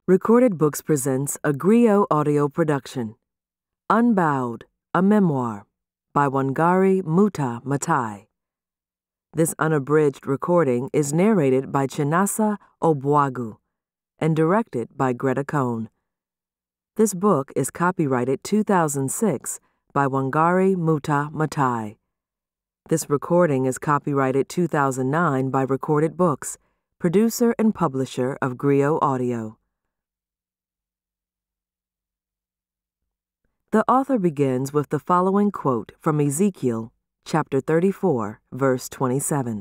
Recorded Books presents a griot audio production. Unbowed, a Memoir, by Wangari Maathai. This unabridged recording is narrated by Chinasa, Ogbuagu, and directed by Greta Cohn. This book is copyrighted 2006 by Wangari Maathai. This recording is copyrighted 2009 by Recorded Books, producer and publisher of Griot Audio. The author begins with the following quote from Ezekiel, chapter 34, verse 27.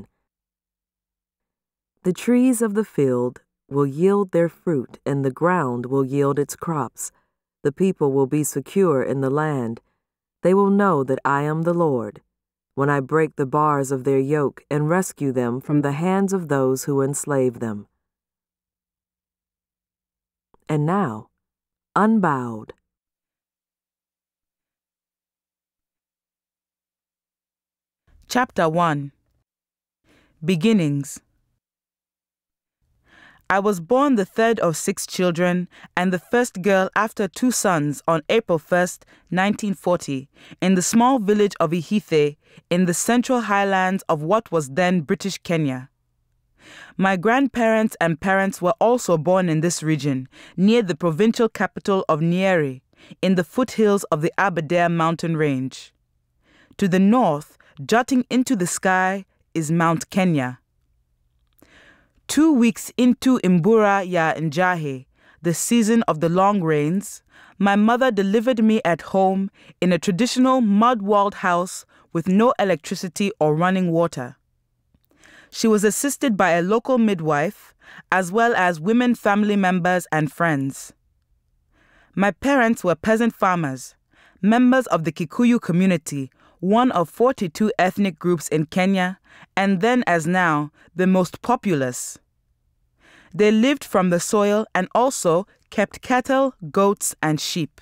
"The trees of the field will yield their fruit, and the ground will yield its crops. The people will be secure in the land. They will know that I am the Lord, when I break the bars of their yoke and rescue them from the hands of those who enslave them." And now, Unbowed. Chapter 1. Beginnings. I was born the third of 6 children and the first girl after 2 sons on April 1st, 1940, in the small village of Ihithe in the central highlands of what was then British Kenya. My grandparents and parents were also born in this region, near the provincial capital of Nyeri, in the foothills of the Aberdare mountain range. To the north, jutting into the sky, is Mount Kenya. 2 weeks into Imbura ya Njahe, the season of the long rains, my mother delivered me at home in a traditional mud-walled house with no electricity or running water. She was assisted by a local midwife, as well as women family members and friends. My parents were peasant farmers, members of the Kikuyu community, one of 42 ethnic groups in Kenya, and then as now, the most populous. They lived from the soil and also kept cattle, goats, and sheep.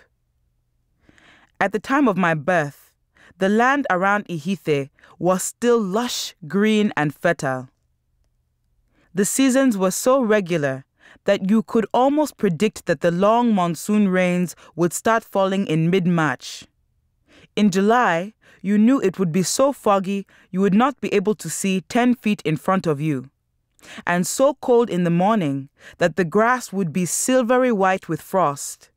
At the time of my birth, the land around Ihithe was still lush, green, and fertile. The seasons were so regular that you could almost predict that the long monsoon rains would start falling in mid-March. In July, you knew it would be so foggy you would not be able to see 10 feet in front of you, and so cold in the morning that the grass would be silvery white with frost.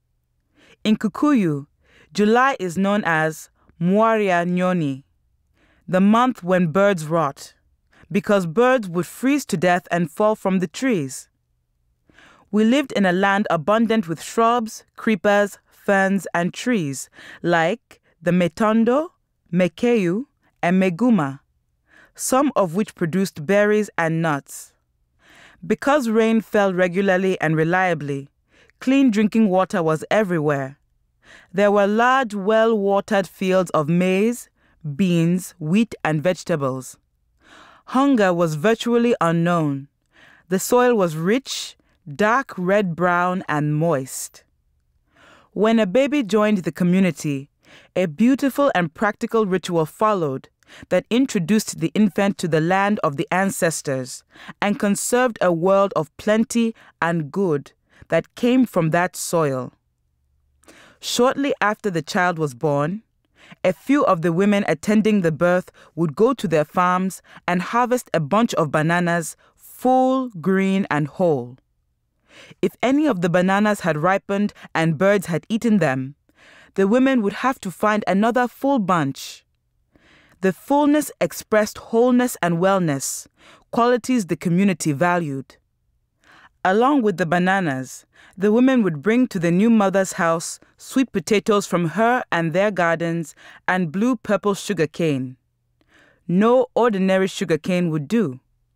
In Kikuyu, July is known as Mwaria Nyoni, the month when birds rot, because birds would freeze to death and fall from the trees. We lived in a land abundant with shrubs, creepers, ferns, and trees like the metondo, mekeyu, and meguma, some of which produced berries and nuts. Because rain fell regularly and reliably, clean drinking water was everywhere. There were large, well-watered fields of maize, beans, wheat, and vegetables. Hunger was virtually unknown. The soil was rich, dark red-brown, and moist. When a baby joined the community, a beautiful and practical ritual followed that introduced the infant to the land of the ancestors and conserved a world of plenty and good that came from that soil. Shortly after the child was born, a few of the women attending the birth would go to their farms and harvest a bunch of bananas, full, green, and whole. If any of the bananas had ripened and birds had eaten them, the women would have to find another full bunch. The fullness expressed wholeness and wellness, qualities the community valued. Along with the bananas, the women would bring to the new mother's house sweet potatoes from her and their gardens and blue-purple sugar cane. No ordinary sugar cane would do.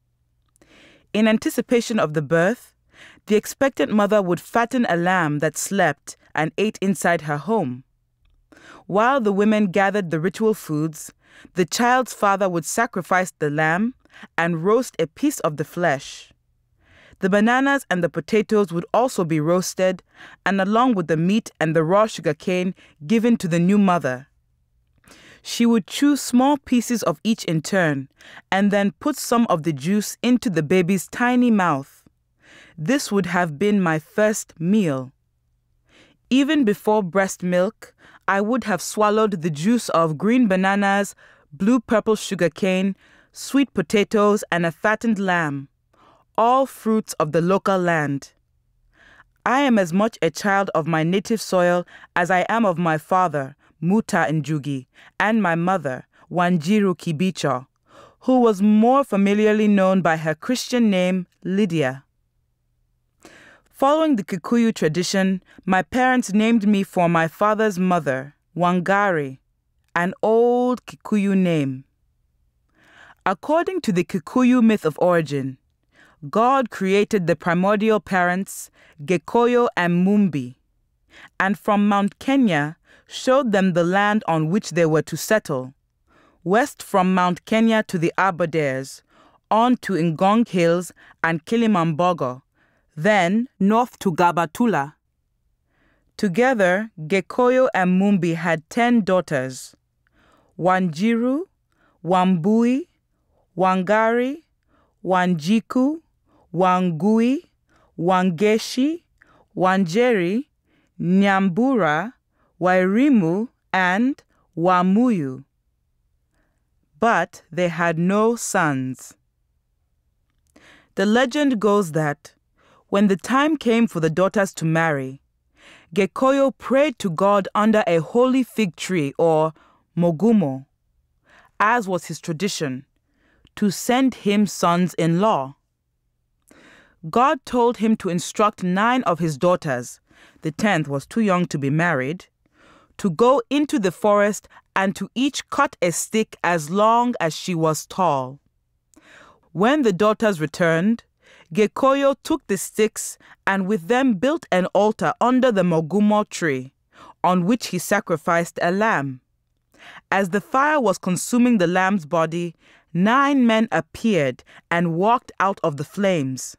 In anticipation of the birth, the expectant mother would fatten a lamb that slept and ate inside her home. While the women gathered the ritual foods, the child's father would sacrifice the lamb and roast a piece of the flesh. The bananas and the potatoes would also be roasted, and along with the meat and the raw sugarcane given to the new mother. She would chew small pieces of each in turn, and then put some of the juice into the baby's tiny mouth. this would have been my first meal. Even before breast milk, I would have swallowed the juice of green bananas, blue-purple sugarcane, sweet potatoes, and a fattened lamb, all fruits of the local land. I am as much a child of my native soil as I am of my father, Muta Njugi, and my mother, Wanjiru Kibicho, who was more familiarly known by her Christian name, Lydia. Following the Kikuyu tradition, my parents named me for my father's mother, Wangari, an old Kikuyu name. According to the Kikuyu myth of origin, God created the primordial parents, Gikuyu and Mumbi, and from Mount Kenya showed them the land on which they were to settle, west from Mount Kenya to the Aberdares, on to Ngong Hills and Kilimambogo, then north to Gabatula. Together, Gikuyu and Mumbi had 10 daughters: Wanjiru, Wambui, Wangari, Wanjiku, Wangui, Wangeshi, Wanjeri, Nyambura, Wairimu, and Wamuyu. But they had no sons. The legend goes that when the time came for the daughters to marry, Gikuyu prayed to God under a holy fig tree, or mogumo, as was his tradition, to send him sons-in-law. God told him to instruct 9 of his daughters, the 10th was too young to be married, to go into the forest and to each cut a stick as long as she was tall. When the daughters returned, Gikuyu took the sticks and with them built an altar under the mogumo tree, on which he sacrificed a lamb. As the fire was consuming the lamb's body, 9 men appeared and walked out of the flames.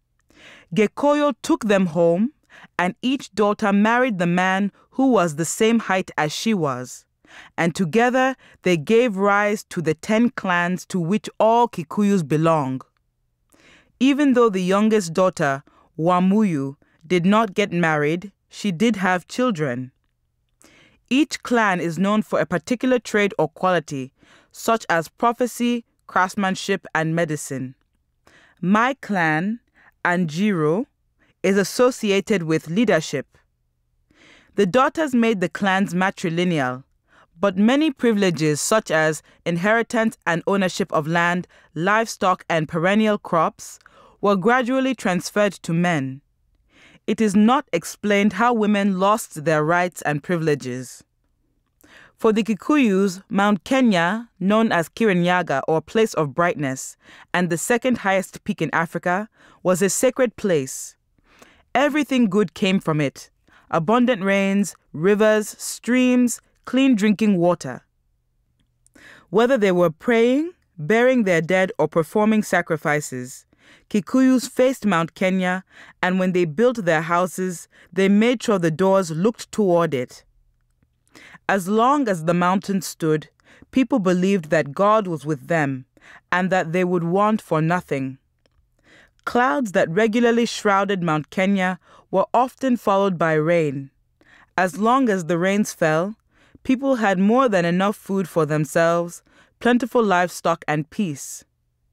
Gikuyu took them home, and each daughter married the man who was the same height as she was, and together they gave rise to the 10 clans to which all Kikuyus belong. Even though the youngest daughter, Wamuyu, did not get married, she did have children. Each clan is known for a particular trade or quality, such as prophecy, craftsmanship, and medicine. My clan, Anjiro, is associated with leadership. The daughters made the clans matrilineal, but many privileges such as inheritance and ownership of land, livestock, and perennial crops were gradually transferred to men. It is not explained how women lost their rights and privileges. For the Kikuyus, Mount Kenya, known as Kirinyaga or Place of Brightness, and the second highest peak in Africa, was a sacred place. Everything good came from it: abundant rains, rivers, streams, clean drinking water. Whether they were praying, burying their dead, or performing sacrifices, Kikuyus faced Mount Kenya, and when they built their houses, they made sure the doors looked toward it. As long as the mountain stood, people believed that God was with them and that they would want for nothing. Clouds that regularly shrouded Mount Kenya were often followed by rain. As long as the rains fell, people had more than enough food for themselves, plentiful livestock, and peace.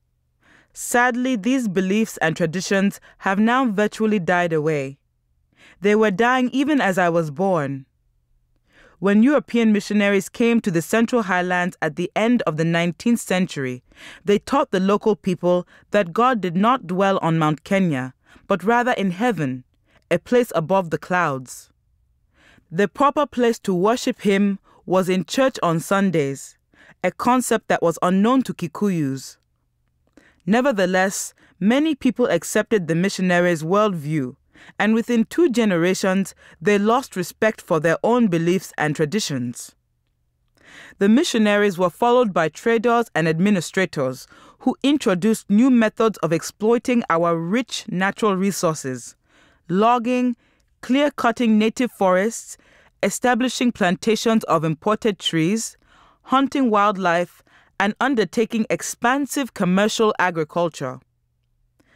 Sadly, these beliefs and traditions have now virtually died away. They were dying even as I was born. When European missionaries came to the Central Highlands at the end of the 19th century, they taught the local people that God did not dwell on Mount Kenya, but rather in heaven, a place above the clouds. The proper place to worship him was in church on Sundays, a concept that was unknown to Kikuyus. Nevertheless, many people accepted the missionaries' worldview, and within 2 generations, they lost respect for their own beliefs and traditions. The missionaries were followed by traders and administrators who introduced new methods of exploiting our rich natural resources: logging, clear-cutting native forests, establishing plantations of imported trees, hunting wildlife, and undertaking expansive commercial agriculture.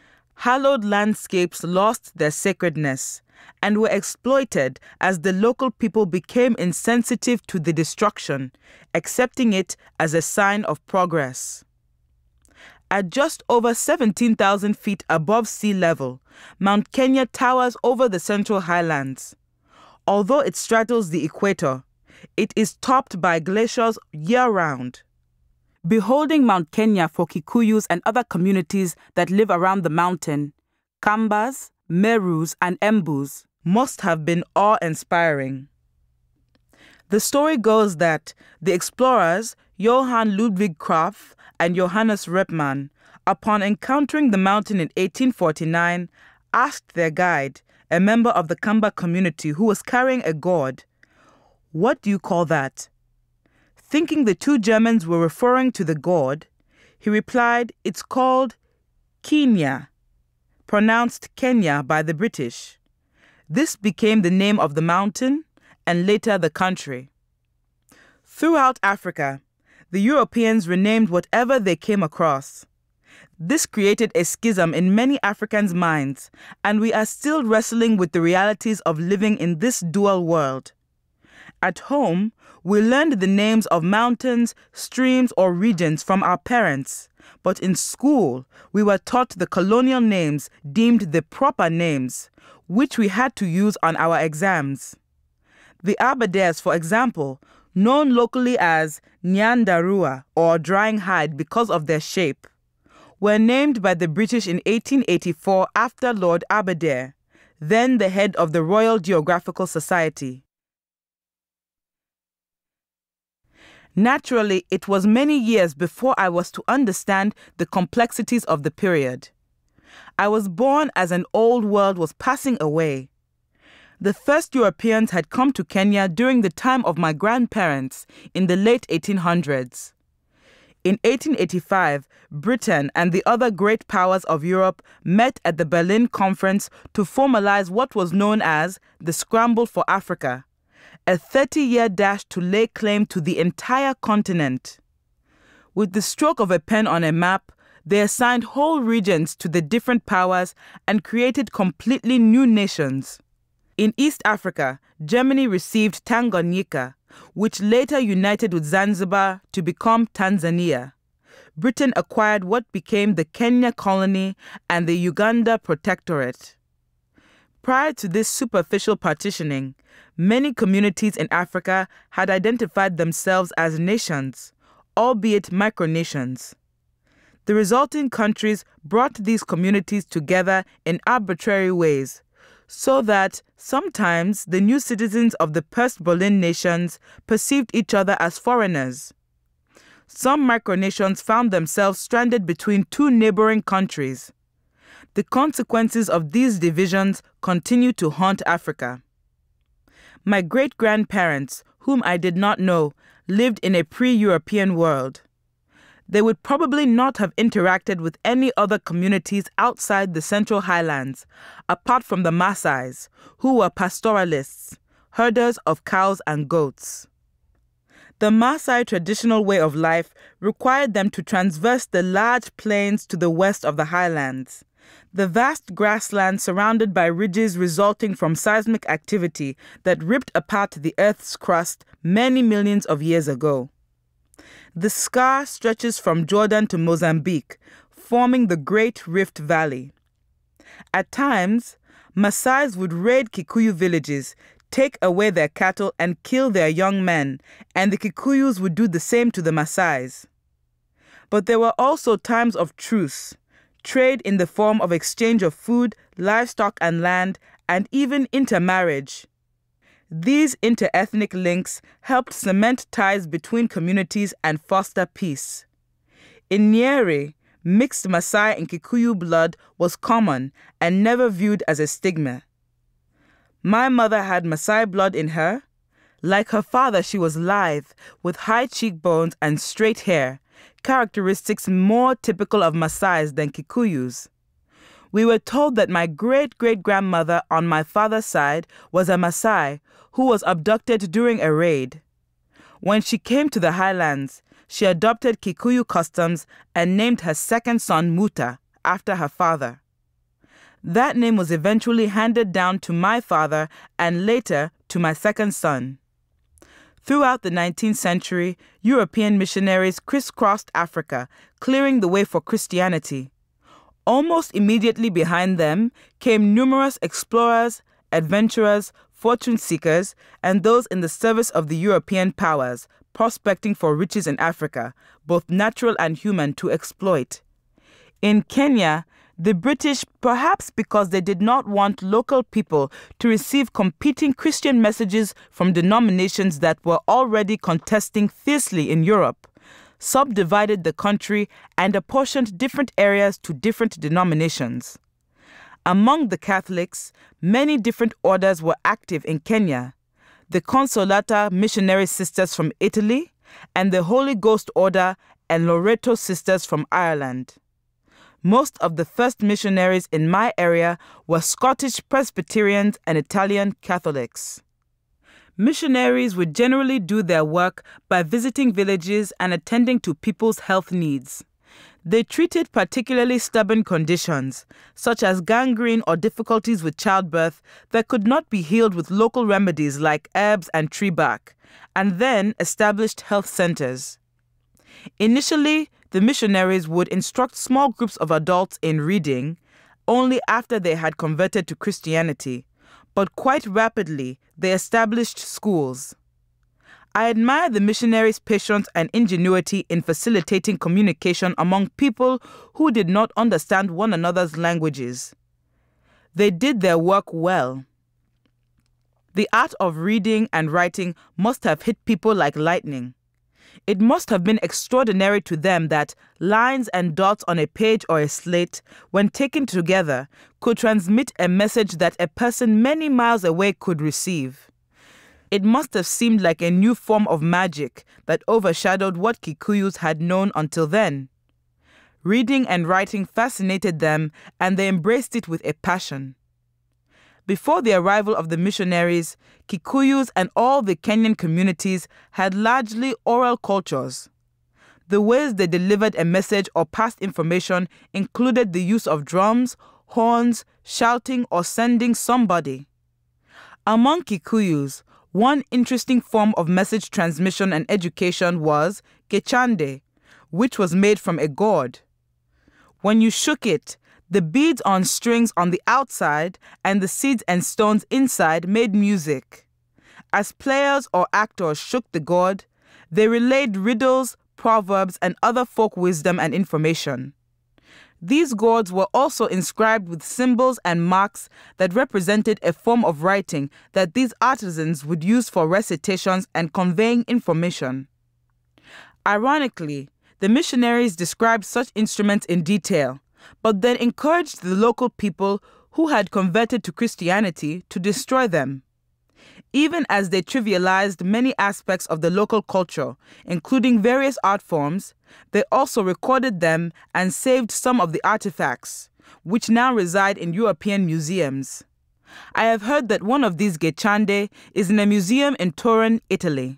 hallowed landscapes lost their sacredness and were exploited as the local people became insensitive to the destruction, accepting it as a sign of progress. At just over 17,000 feet above sea level, Mount Kenya towers over the Central Highlands. Although it straddles the equator, it is topped by glaciers year-round. Beholding Mount Kenya for Kikuyus and other communities that live around the mountain, Kambas, Merus, and Embus, must have been awe-inspiring. The story goes that the explorers Johann Ludwig Krapf and Johannes Repmann, upon encountering the mountain in 1849, asked their guide, a member of the Kamba community who was carrying a gourd, "What do you call that?" Thinking the two Germans were referring to the gourd, he replied, "It's called Kenya," pronounced Kenya by the British. This became the name of the mountain and later the country. Throughout Africa, the Europeans renamed whatever they came across. This created a schism in many Africans' minds, and we are still wrestling with the realities of living in this dual world. At home, we learned the names of mountains, streams, or regions from our parents, but in school, we were taught the colonial names deemed the proper names, which we had to use on our exams. The Aberdares, for example, known locally as Nyandarua or drying hide because of their shape, were named by the British in 1884 after Lord Aberdare, then the head of the Royal Geographical Society. Naturally, it was many years before I was to understand the complexities of the period. I was born as an old world was passing away. The first Europeans had come to Kenya during the time of my grandparents in the late 1800s. In 1885, Britain and the other great powers of Europe met at the Berlin Conference to formalize what was known as the Scramble for Africa, a 30-year dash to lay claim to the entire continent. With the stroke of a pen on a map, they assigned whole regions to the different powers and created completely new nations. In East Africa, Germany received Tanganyika, which later united with Zanzibar to become Tanzania. Britain acquired what became the Kenya colony and the Uganda protectorate. Prior to this superficial partitioning, many communities in Africa had identified themselves as nations, albeit micronations. The resulting countries brought these communities together in arbitrary ways, so that sometimes the new citizens of the post-Berlin nations perceived each other as foreigners. Some micronations found themselves stranded between two neighboring countries. The consequences of these divisions continue to haunt Africa. My great-grandparents, whom I did not know, lived in a pre-European world. They would probably not have interacted with any other communities outside the Central Highlands, apart from the Maasais, who were pastoralists, herders of cows and goats. The Maasai traditional way of life required them to traverse the large plains to the west of the highlands, the vast grasslands surrounded by ridges resulting from seismic activity that ripped apart the Earth's crust many millions of years ago. The scar stretches from Jordan to Mozambique, forming the Great Rift Valley. At times, Maasais would raid Kikuyu villages, take away their cattle and kill their young men, and the Kikuyus would do the same to the Maasais. But there were also times of truce, trade in the form of exchange of food, livestock and land, and even intermarriage. These inter-ethnic links helped cement ties between communities and foster peace. In Nyeri, mixed Maasai and Kikuyu blood was common and never viewed as a stigma. My mother had Maasai blood in her. Like her father, she was lithe, with high cheekbones and straight hair, characteristics more typical of Maasais than Kikuyus. We were told that my great-great-grandmother on my father's side was a Maasai who was abducted during a raid. When she came to the highlands, she adopted Kikuyu customs and named her second son Muta after her father. That name was eventually handed down to my father and later to my second son. Throughout the 19th century, European missionaries crisscrossed Africa, clearing the way for Christianity. Almost immediately behind them came numerous explorers, adventurers, fortune seekers, and those in the service of the European powers, prospecting for riches in Africa, both natural and human, to exploit. In Kenya, the British, perhaps because they did not want local people to receive competing Christian messages from denominations that were already contesting fiercely in Europe, subdivided the country and apportioned different areas to different denominations. Among the Catholics, many different orders were active in Kenya: the Consolata Missionary Sisters from Italy, and the Holy Ghost Order and Loreto Sisters from Ireland. Most of the first missionaries in my area were Scottish Presbyterians and Italian Catholics. Missionaries would generally do their work by visiting villages and attending to people's health needs. They treated particularly stubborn conditions, such as gangrene or difficulties with childbirth that could not be healed with local remedies like herbs and tree bark, and then established health centers. Initially, the missionaries would instruct small groups of adults in reading only after they had converted to Christianity, but quite rapidly they established schools. I admire the missionaries' patience and ingenuity in facilitating communication among people who did not understand one another's languages. They did their work well. The art of reading and writing must have hit people like lightning. It must have been extraordinary to them that lines and dots on a page or a slate, when taken together, could transmit a message that a person many miles away could receive. It must have seemed like a new form of magic that overshadowed what Kikuyus had known until then. Reading and writing fascinated them, and they embraced it with a passion. Before the arrival of the missionaries, Kikuyus and all the Kenyan communities had largely oral cultures. The ways they delivered a message or passed information included the use of drums, horns, shouting, or sending somebody. Among Kikuyus, one interesting form of message transmission and education was gechande, which was made from a gourd. When you shook it, the beads on strings on the outside and the seeds and stones inside made music. As players or actors shook the gourd, they relayed riddles, proverbs, and other folk wisdom and information. These gourds were also inscribed with symbols and marks that represented a form of writing that these artisans would use for recitations and conveying information. Ironically, the missionaries described such instruments in detail, but then encouraged the local people who had converted to Christianity to destroy them. Even as they trivialized many aspects of the local culture, including various art forms, they also recorded them and saved some of the artifacts, which now reside in European museums. I have heard that one of these gechande is in a museum in Turin, Italy.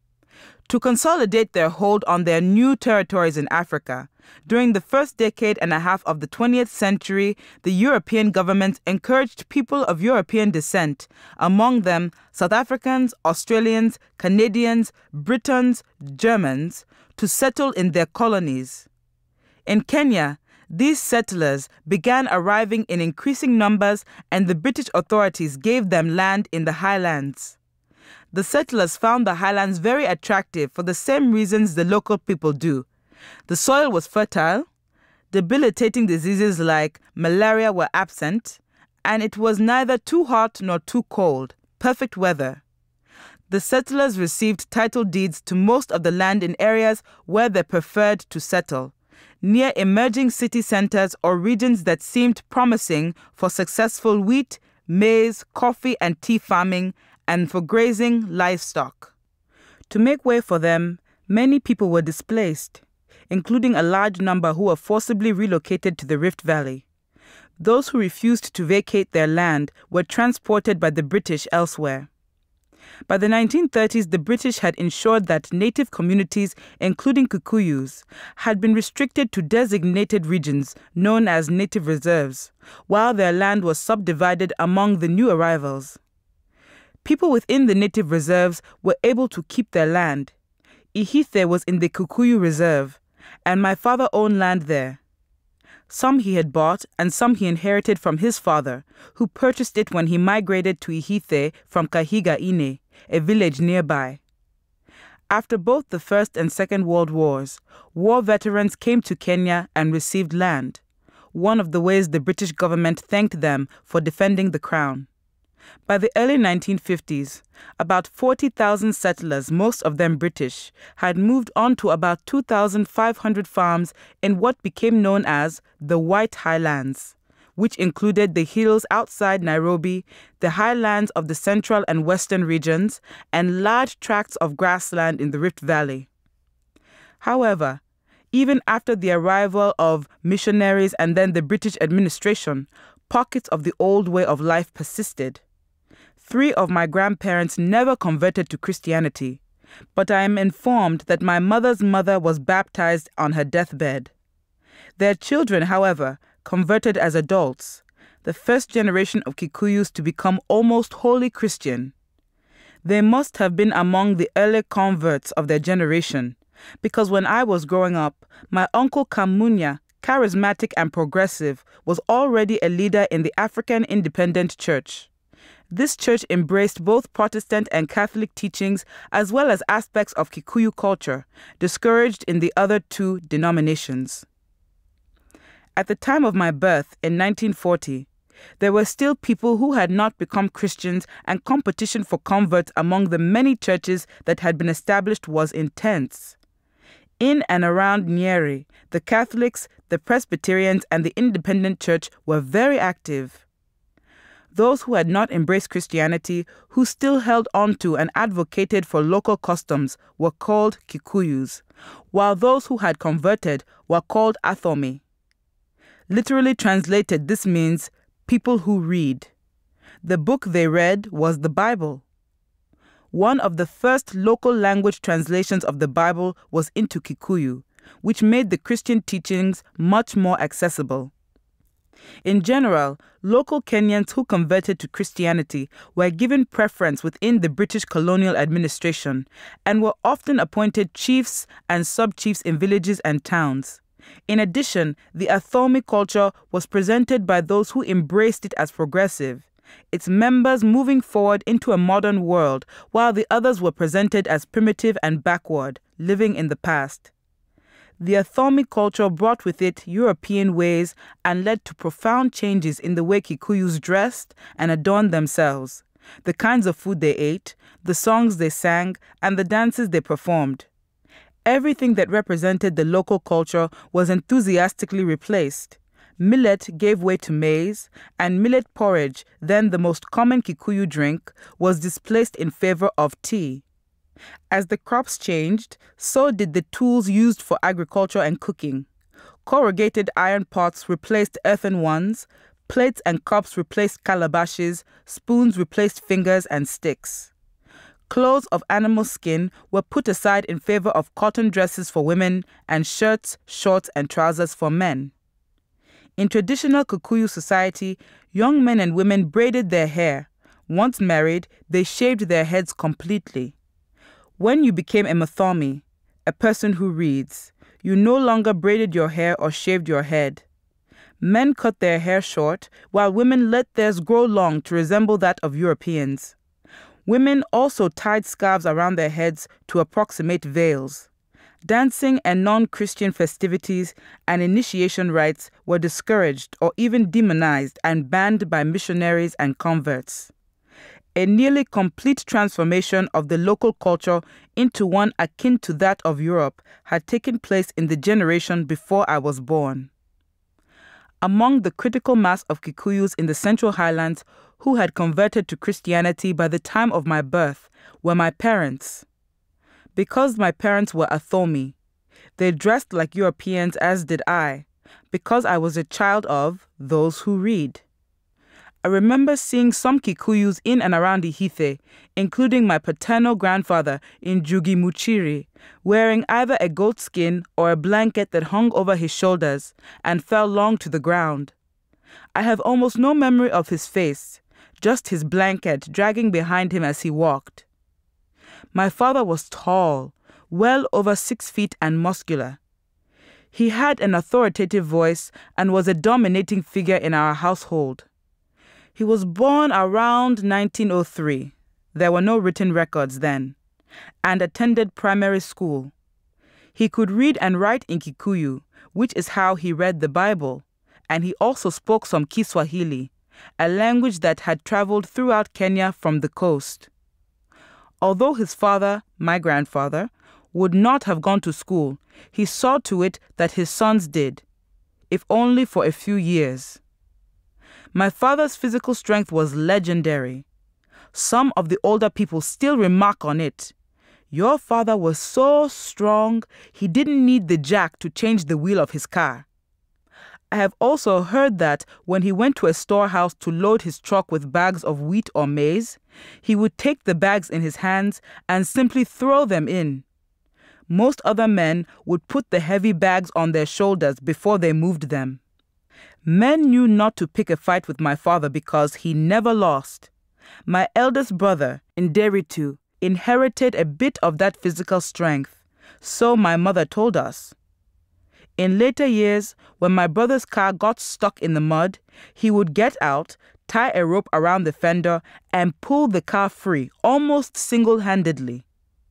To consolidate their hold on their new territories in Africa, during the first decade and a half of the 20th century, the European government encouraged people of European descent, among them South Africans, Australians, Canadians, Britons, Germans, to settle in their colonies. In Kenya, these settlers began arriving in increasing numbers, and the British authorities gave them land in the highlands. The settlers found the highlands very attractive for the same reasons the local people do. The soil was fertile, debilitating diseases like malaria were absent, and it was neither too hot nor too cold, perfect weather. The settlers received title deeds to most of the land in areas where they preferred to settle, near emerging city centers or regions that seemed promising for successful wheat, maize, coffee, and tea farming, and for grazing livestock. To make way for them, many people were displaced, including a large number who were forcibly relocated to the Rift Valley. Those who refused to vacate their land were transported by the British elsewhere. By the 1930s, the British had ensured that native communities, including Kikuyus, had been restricted to designated regions known as native reserves, while their land was subdivided among the new arrivals. People within the native reserves were able to keep their land. Ihithe was in the Kikuyu reserve, and my father owned land there. Some he had bought and some he inherited from his father, who purchased it when he migrated to Ihithe from Kahiga Ine, a village nearby. After both the First and Second World Wars, war veterans came to Kenya and received land, one of the ways the British government thanked them for defending the crown. By the early 1950s, about 40,000 settlers, most of them British, had moved on to about 2,500 farms in what became known as the White Highlands, which included the hills outside Nairobi, the highlands of the central and western regions, and large tracts of grassland in the Rift Valley. However, even after the arrival of missionaries and then the British administration, pockets of the old way of life persisted. 3 of my grandparents never converted to Christianity, but I am informed that my mother's mother was baptized on her deathbed. Their children, however, converted as adults, the first generation of Kikuyus to become almost wholly Christian. They must have been among the early converts of their generation, because when I was growing up, my uncle Kamunya, charismatic and progressive, was already a leader in the African Independent Church. This church embraced both Protestant and Catholic teachings as well as aspects of Kikuyu culture, discouraged in the other 2 denominations. At the time of my birth, in 1940, there were still people who had not become Christians, and competition for converts among the many churches that had been established was intense. In and around Nyeri, the Catholics, the Presbyterians, and the Independent Church were very active. Those who had not embraced Christianity, who still held on to and advocated for local customs, were called Kikuyus, while those who had converted were called Athomi. Literally translated, this means people who read. The book they read was the Bible. One of the first local language translations of the Bible was into Kikuyu, which made the Christian teachings much more accessible. In general, local Kenyans who converted to Christianity were given preference within the British colonial administration and were often appointed chiefs and sub-chiefs in villages and towns. In addition, the Athomi culture was presented by those who embraced it as progressive, its members moving forward into a modern world, while the others were presented as primitive and backward, living in the past. The Athomi culture brought with it European ways and led to profound changes in the way Kikuyus dressed and adorned themselves, the kinds of food they ate, the songs they sang, and the dances they performed. Everything that represented the local culture was enthusiastically replaced. Millet gave way to maize, and millet porridge, then the most common Kikuyu drink, was displaced in favor of tea. As the crops changed, so did the tools used for agriculture and cooking. Corrugated iron pots replaced earthen ones, plates and cups replaced calabashes, spoons replaced fingers and sticks. Clothes of animal skin were put aside in favor of cotton dresses for women and shirts, shorts, and trousers for men. In traditional Kikuyu society, young men and women braided their hair. Once married, they shaved their heads completely. When you became a Mathomi, a person who reads, you no longer braided your hair or shaved your head. Men cut their hair short, while women let theirs grow long to resemble that of Europeans. Women also tied scarves around their heads to approximate veils. Dancing and non-Christian festivities and initiation rites were discouraged or even demonized and banned by missionaries and converts. A nearly complete transformation of the local culture into one akin to that of Europe had taken place in the generation before I was born. Among the critical mass of Kikuyus in the Central Highlands who had converted to Christianity by the time of my birth were my parents. Because my parents were Athomi, they dressed like Europeans, as did I, because I was a child of those who read. I remember seeing some Kikuyus in and around Ihithe, including my paternal grandfather in Jugimuchiri, wearing either a goat skin or a blanket that hung over his shoulders and fell long to the ground. I have almost no memory of his face, just his blanket dragging behind him as he walked. My father was tall, well over 6 feet and muscular. He had an authoritative voice and was a dominating figure in our household. He was born around 1903. There were no written records then, and attended primary school. He could read and write in Kikuyu, which is how he read the Bible, and he also spoke some Kiswahili, a language that had traveled throughout Kenya from the coast. Although his father, my grandfather, would not have gone to school, he saw to it that his sons did, if only for a few years. My father's physical strength was legendary. Some of the older people still remark on it. Your father was so strong, he didn't need the jack to change the wheel of his car. I have also heard that when he went to a storehouse to load his truck with bags of wheat or maize, he would take the bags in his hands and simply throw them in. Most other men would put the heavy bags on their shoulders before they moved them. Men knew not to pick a fight with my father because he never lost. My eldest brother, Nderitu, inherited a bit of that physical strength, so my mother told us. In later years, when my brother's car got stuck in the mud, he would get out, tie a rope around the fender, and pull the car free, almost single-handedly.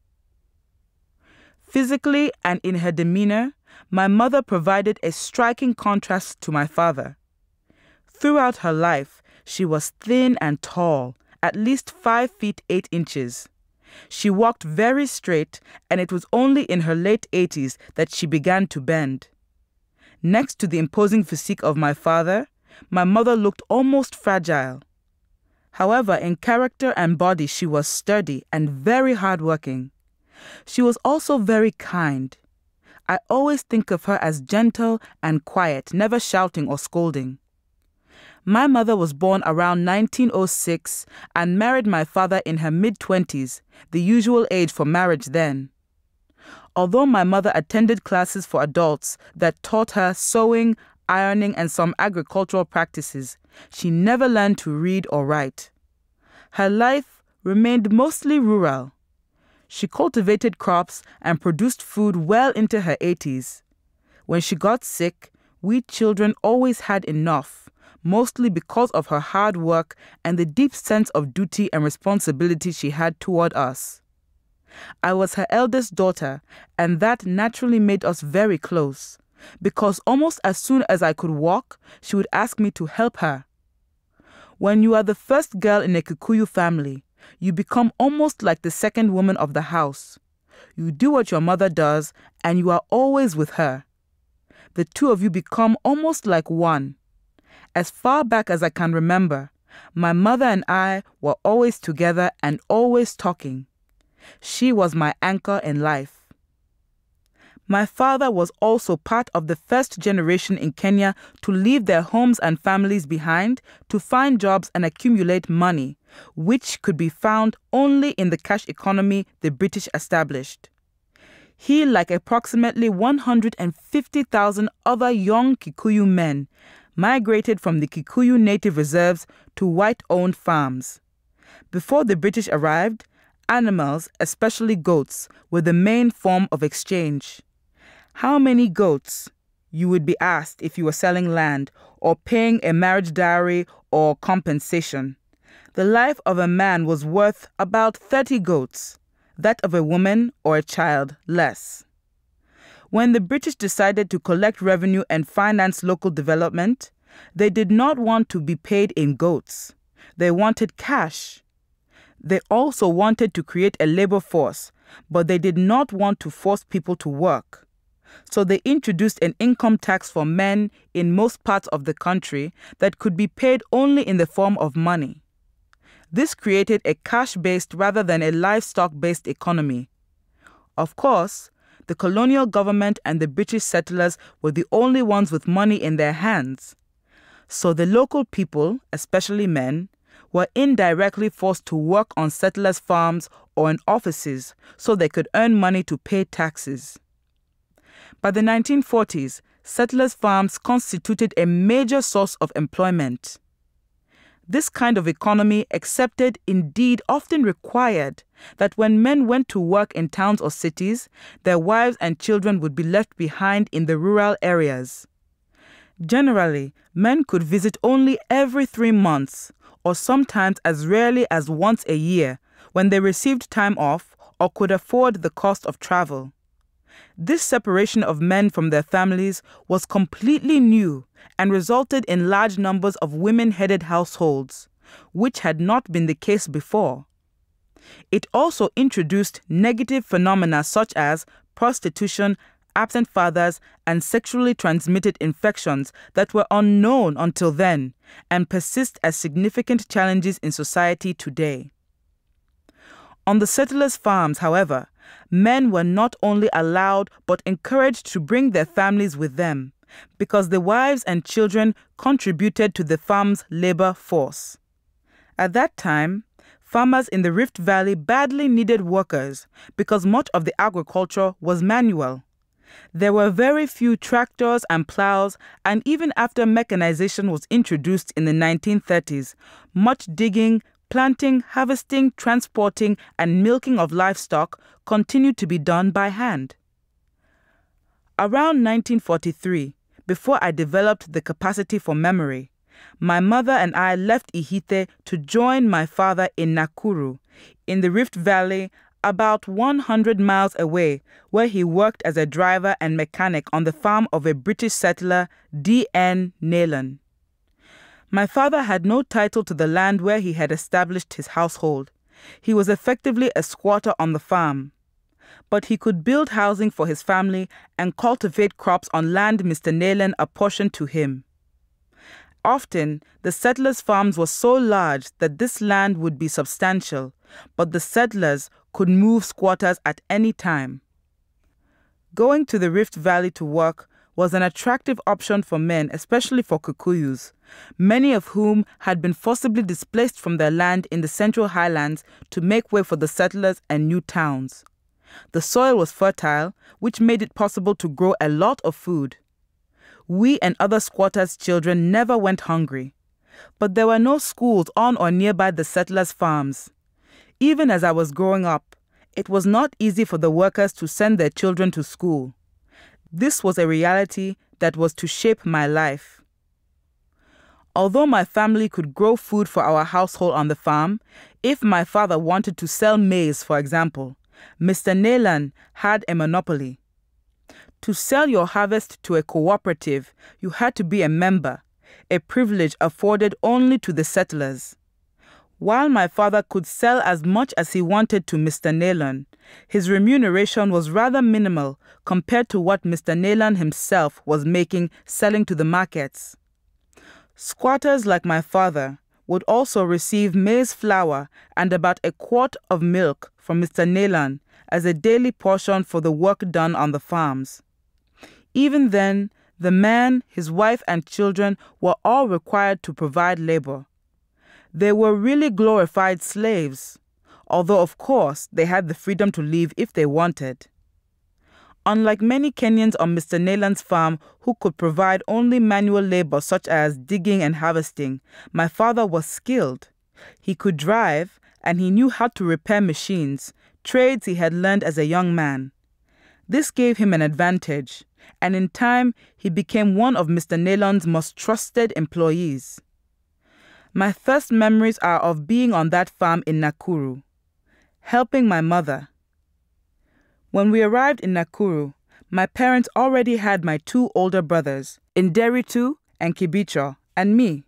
Physically and in her demeanor, my mother provided a striking contrast to my father. Throughout her life, she was thin and tall, at least 5 feet 8 inches. She walked very straight, and it was only in her late 80s that she began to bend. Next to the imposing physique of my father, my mother looked almost fragile. However, in character and body, she was sturdy and very hardworking. She was also very kind. I always think of her as gentle and quiet, never shouting or scolding. My mother was born around 1906 and married my father in her mid-20s, the usual age for marriage then. Although my mother attended classes for adults that taught her sewing, ironing, and some agricultural practices, she never learned to read or write. Her life remained mostly rural. She cultivated crops and produced food well into her 80s. When she got sick, we children always had enough, mostly because of her hard work and the deep sense of duty and responsibility she had toward us. I was her eldest daughter, and that naturally made us very close, because almost as soon as I could walk, she would ask me to help her. When you are the first girl in a Kikuyu family, you become almost like the second woman of the house. You do what your mother does, and you are always with her. The two of you become almost like one. As far back as I can remember, my mother and I were always together and always talking. She was my anchor in life. My father was also part of the first generation in Kenya to leave their homes and families behind to find jobs and accumulate money, which could be found only in the cash economy the British established. He, like approximately 150,000 other young Kikuyu men, migrated from the Kikuyu native reserves to white-owned farms. Before the British arrived, animals, especially goats, were the main form of exchange. How many goats, you would be asked if you were selling land or paying a marriage dowry or compensation. The life of a man was worth about 30 goats, that of a woman or a child less. When the British decided to collect revenue and finance local development, they did not want to be paid in goats. They wanted cash. They also wanted to create a labor force, but they did not want to force people to work. So they introduced an income tax for men in most parts of the country that could be paid only in the form of money. This created a cash-based rather than a livestock-based economy. Of course, the colonial government and the British settlers were the only ones with money in their hands. So the local people, especially men, were indirectly forced to work on settlers' farms or in offices so they could earn money to pay taxes. By the 1940s, settlers' farms constituted a major source of employment. This kind of economy accepted, indeed often required, that when men went to work in towns or cities, their wives and children would be left behind in the rural areas. Generally, men could visit only every 3 months, or sometimes as rarely as once a year, when they received time off or could afford the cost of travel. This separation of men from their families was completely new and resulted in large numbers of women-headed households, which had not been the case before. It also introduced negative phenomena such as prostitution, absent fathers, and sexually transmitted infections that were unknown until then and persist as significant challenges in society today. On the settlers' farms, however, men were not only allowed but encouraged to bring their families with them because the wives and children contributed to the farm's labor force. At that time, farmers in the Rift Valley badly needed workers because much of the agriculture was manual. There were very few tractors and plows, and even after mechanization was introduced in the 1930s, much digging, planting, harvesting, transporting, and milking of livestock continued to be done by hand. Around 1943, before I developed the capacity for memory, my mother and I left Ihite to join my father in Nakuru, in the Rift Valley, about 100 miles away, where he worked as a driver and mechanic on the farm of a British settler, D.N. Nayland. My father had no title to the land where he had established his household. He was effectively a squatter on the farm. But he could build housing for his family and cultivate crops on land Mr. Nayland apportioned to him. Often, the settlers' farms were so large that this land would be substantial, but the settlers could move squatters at any time. Going to the Rift Valley to work was an attractive option for men, especially for Kikuyus, many of whom had been forcibly displaced from their land in the Central Highlands to make way for the settlers and new towns. The soil was fertile, which made it possible to grow a lot of food. We and other squatters' children never went hungry, but there were no schools on or nearby the settlers' farms. Even as I was growing up, it was not easy for the workers to send their children to school. This was a reality that was to shape my life. Although my family could grow food for our household on the farm, if my father wanted to sell maize, for example, Mr. Nayland had a monopoly. To sell your harvest to a cooperative, you had to be a member, a privilege afforded only to the settlers. While my father could sell as much as he wanted to Mr. Nayland, his remuneration was rather minimal compared to what Mr. Nayland himself was making selling to the markets. Squatters like my father would also receive maize flour and about a quart of milk from Mr. Nayland as a daily portion for the work done on the farms. Even then, the man, his wife, and children were all required to provide labor. They were really glorified slaves, although of course they had the freedom to leave if they wanted. Unlike many Kenyans on Mr. Nayland's farm who could provide only manual labor such as digging and harvesting, my father was skilled. He could drive, and he knew how to repair machines, trades he had learned as a young man. This gave him an advantage, and in time he became one of Mr. Nayland's most trusted employees. My first memories are of being on that farm in Nakuru, helping my mother. When we arrived in Nakuru, my parents already had my 2 older brothers, Inderitu and Kibicho, and me.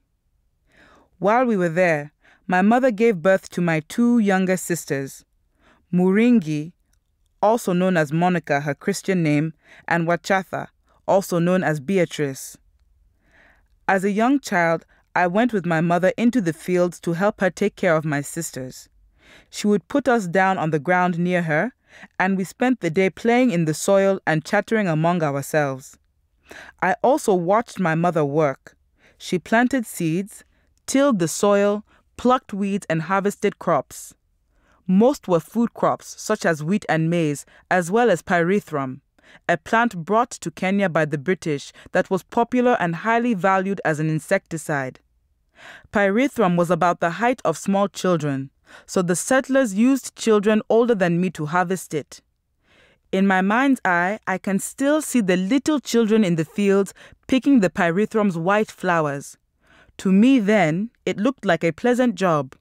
While we were there, my mother gave birth to my 2 younger sisters, Muringi, also known as Monica, her Christian name, and Wachatha, also known as Beatrice. As a young child, I went with my mother into the fields to help her take care of my sisters. She would put us down on the ground near her, and we spent the day playing in the soil and chattering among ourselves. I also watched my mother work. She planted seeds, tilled the soil, plucked weeds, and harvested crops. Most were food crops, such as wheat and maize, as well as pyrethrum, a plant brought to Kenya by the British that was popular and highly valued as an insecticide. Pyrethrum was about the height of small children, so the settlers used children older than me to harvest it. In my mind's eye, I can still see the little children in the fields picking the pyrethrum's white flowers. To me then, it looked like a pleasant job.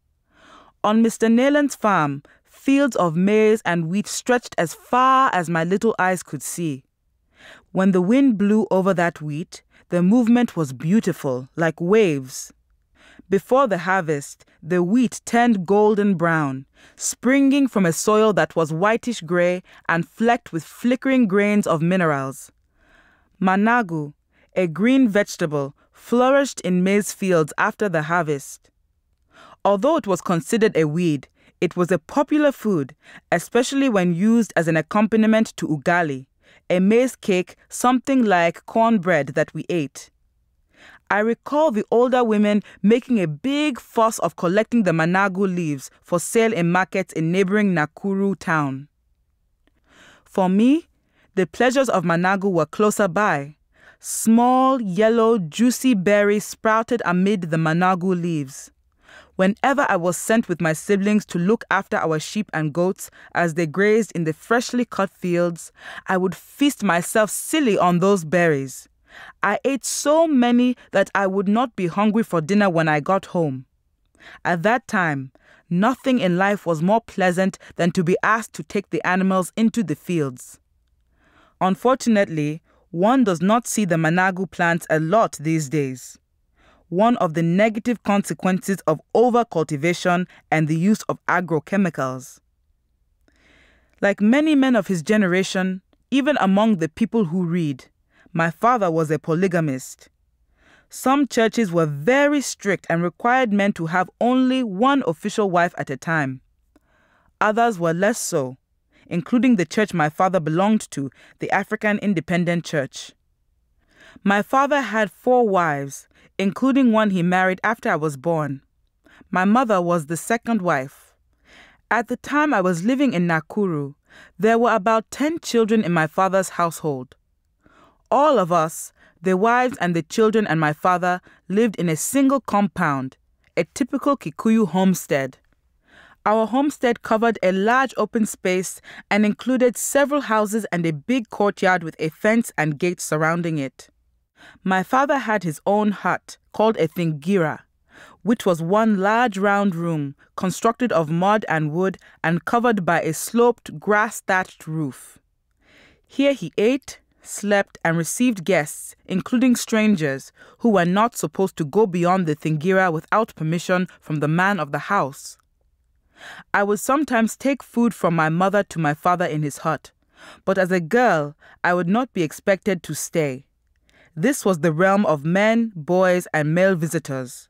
On Mr. Nayland's farm, fields of maize and wheat stretched as far as my little eyes could see. When the wind blew over that wheat, the movement was beautiful, like waves. Before the harvest, the wheat turned golden brown, springing from a soil that was whitish gray and flecked with flickering grains of minerals. Managu, a green vegetable, flourished in maize fields after the harvest. Although it was considered a weed, it was a popular food, especially when used as an accompaniment to ugali, a maize cake something like cornbread that we ate. I recall the older women making a big fuss of collecting the managu leaves for sale in markets in neighboring Nakuru town. For me, the pleasures of managu were closer by. Small, yellow, juicy berries sprouted amid the managu leaves. Whenever I was sent with my siblings to look after our sheep and goats as they grazed in the freshly cut fields, I would feast myself silly on those berries. I ate so many that I would not be hungry for dinner when I got home. At that time, nothing in life was more pleasant than to be asked to take the animals into the fields. Unfortunately, one does not see the managu plants a lot these days. One of the negative consequences of over-cultivation and the use of agrochemicals. Like many men of his generation, even among the people who read, my father was a polygamist. Some churches were very strict and required men to have only one official wife at a time. Others were less so, including the church my father belonged to, the African Independent Church. My father had 4 wives, including one he married after I was born. My mother was the second wife. At the time I was living in Nakuru, there were about 10 children in my father's household. All of us, the wives and the children and my father, lived in a single compound, a typical Kikuyu homestead. Our homestead covered a large open space and included several houses and a big courtyard with a fence and gate surrounding it. My father had his own hut, called a thingira, which was one large round room constructed of mud and wood and covered by a sloped grass-thatched roof. Here he ate, slept, and received guests, including strangers, who were not supposed to go beyond the thingira without permission from the man of the house. I would sometimes take food from my mother to my father in his hut, but as a girl, I would not be expected to stay. This was the realm of men, boys, and male visitors.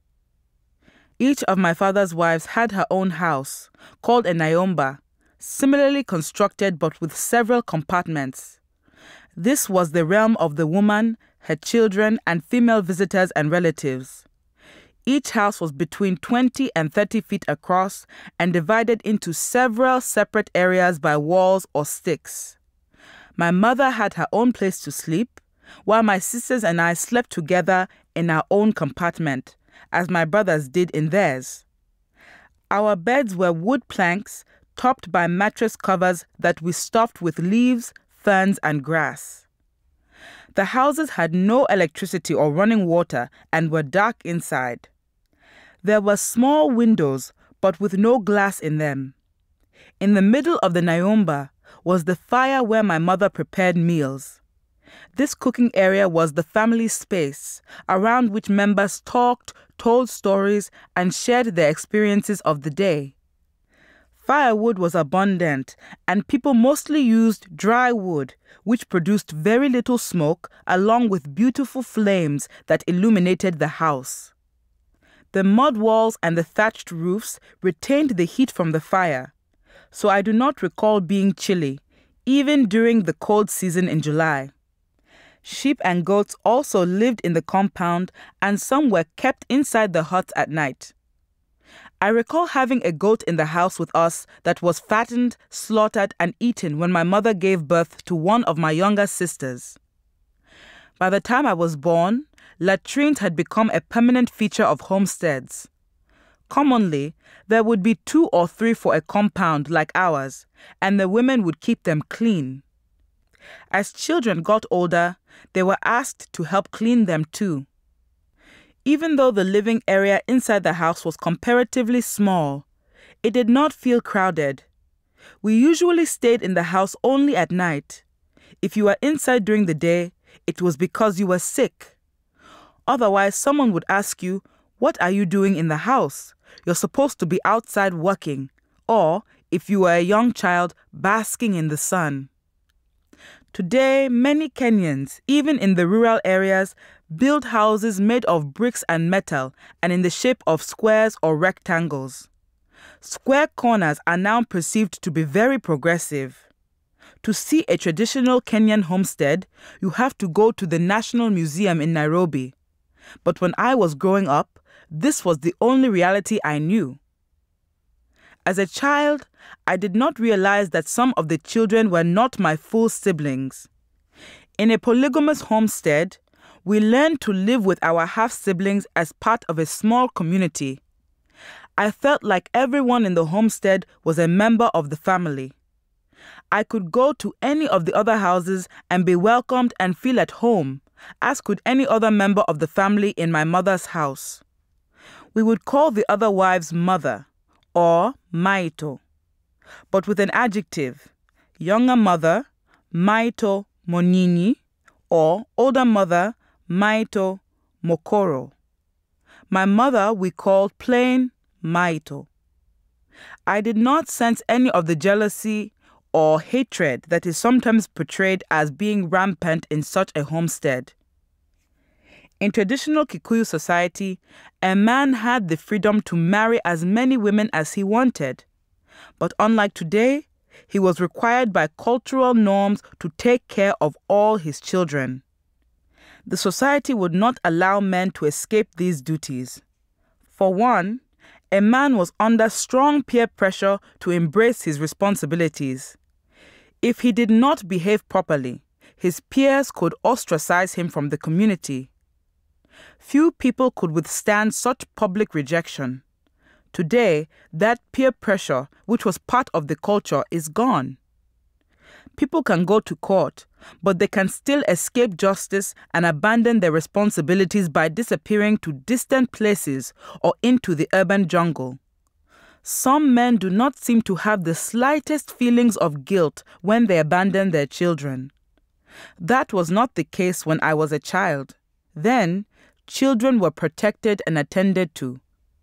Each of my father's wives had her own house, called a nyumba, similarly constructed but with several compartments. This was the realm of the woman, her children, and female visitors and relatives. Each house was between 20 and 30 feet across and divided into several separate areas by walls or sticks. My mother had her own place to sleep, while my sisters and I slept together in our own compartment, as my brothers did in theirs. Our beds were wood planks topped by mattress covers that we stuffed with leaves, ferns, and grass. The houses had no electricity or running water and were dark inside. There were small windows, but with no glass in them. In the middle of the nyumba was the fire where my mother prepared meals. This cooking area was the family space, around which members talked, told stories, and shared their experiences of the day. Firewood was abundant, and people mostly used dry wood, which produced very little smoke, along with beautiful flames that illuminated the house. The mud walls and the thatched roofs retained the heat from the fire, so I do not recall being chilly, even during the cold season in July. Sheep and goats also lived in the compound, and some were kept inside the huts at night. I recall having a goat in the house with us that was fattened, slaughtered, and eaten when my mother gave birth to one of my younger sisters. By the time I was born, latrines had become a permanent feature of homesteads. Commonly, there would be 2 or 3 for a compound like ours, and the women would keep them clean. As children got older, they were asked to help clean them too. Even though the living area inside the house was comparatively small, it did not feel crowded. We usually stayed in the house only at night. If you were inside during the day, it was because you were sick. Otherwise, someone would ask you, "What are you doing in the house? You're supposed to be outside working," or, if you were a young child, basking in the sun. Today, many Kenyans, even in the rural areas, build houses made of bricks and metal and in the shape of squares or rectangles. Square corners are now perceived to be very progressive. To see a traditional Kenyan homestead, you have to go to the National Museum in Nairobi. But when I was growing up, this was the only reality I knew. As a child, I did not realize that some of the children were not my full siblings. In a polygamous homestead, we learned to live with our half-siblings as part of a small community. I felt like everyone in the homestead was a member of the family. I could go to any of the other houses and be welcomed and feel at home, as could any other member of the family in my mother's house. We would call the other wives mother, or maito, but with an adjective: younger mother, maito monini, or older mother, maito mokoro. My mother we called plain maito. I did not sense any of the jealousy or hatred that is sometimes portrayed as being rampant in such a homestead. In traditional Kikuyu society, a man had the freedom to marry as many women as he wanted. But unlike today, he was required by cultural norms to take care of all his children. The society would not allow men to escape these duties. For one, a man was under strong peer pressure to embrace his responsibilities. If he did not behave properly, his peers could ostracize him from the community. Few people could withstand such public rejection. Today, that peer pressure, which was part of the culture, is gone. People can go to court, but they can still escape justice and abandon their responsibilities by disappearing to distant places or into the urban jungle. Some men do not seem to have the slightest feelings of guilt when they abandon their children. That was not the case when I was a child. Then, children were protected and attended to.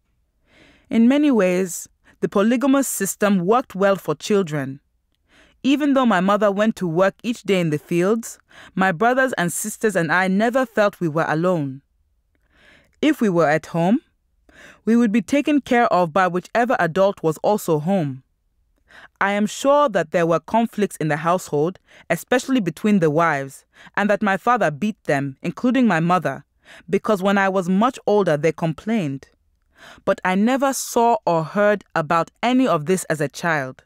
In many ways, the polygamous system worked well for children. Even though my mother went to work each day in the fields, my brothers and sisters and I never felt we were alone. If we were at home, we would be taken care of by whichever adult was also home. I am sure that there were conflicts in the household, especially between the wives, and that my father beat them, including my mother, because when I was much older they complained. But I never saw or heard about any of this as a child.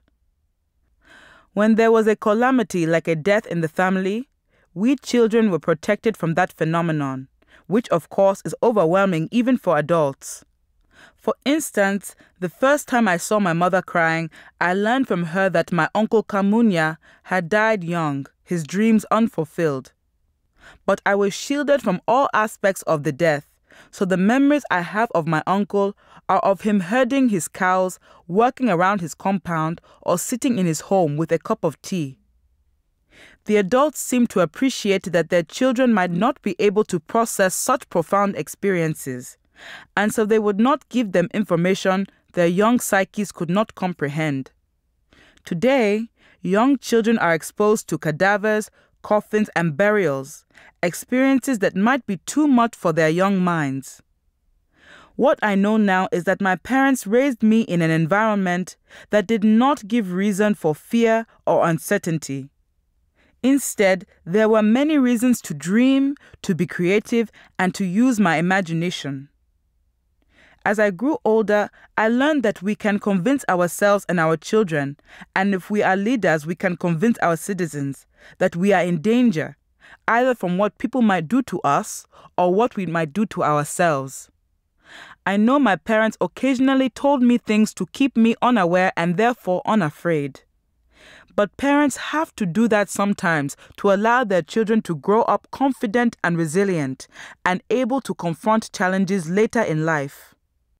When there was a calamity like a death in the family, we children were protected from that phenomenon, which of course is overwhelming even for adults. For instance, the first time I saw my mother crying, I learned from her that my uncle Kamunya had died young, his dreams unfulfilled. But I was shielded from all aspects of the death, so the memories I have of my uncle are of him herding his cows, working around his compound, or sitting in his home with a cup of tea. The adults seemed to appreciate that their children might not be able to process such profound experiences, and so they would not give them information their young psyches could not comprehend. Today, young children are exposed to cadavers, coffins, and burials, experiences that might be too much for their young minds. What I know now is that my parents raised me in an environment that did not give reason for fear or uncertainty. Instead, there were many reasons to dream, to be creative, and to use my imagination. As I grew older, I learned that we can convince ourselves and our children, and if we are leaders, we can convince our citizens that we are in danger, either from what people might do to us or what we might do to ourselves. I know my parents occasionally told me things to keep me unaware and therefore unafraid. But parents have to do that sometimes to allow their children to grow up confident and resilient and able to confront challenges later in life.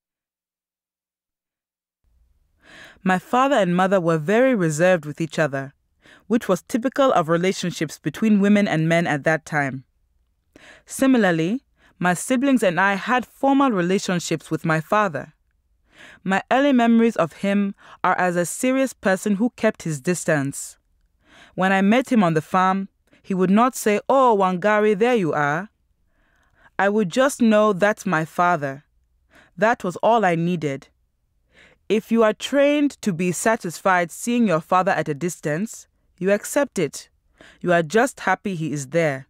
My father and mother were very reserved with each other, which was typical of relationships between women and men at that time. Similarly, my siblings and I had formal relationships with my father. My early memories of him are as a serious person who kept his distance. When I met him on the farm, he would not say, "Oh, Wangari, there you are." I would just know that's my father. That was all I needed. If you are trained to be satisfied seeing your father at a distance, you accept it. You are just happy he is there.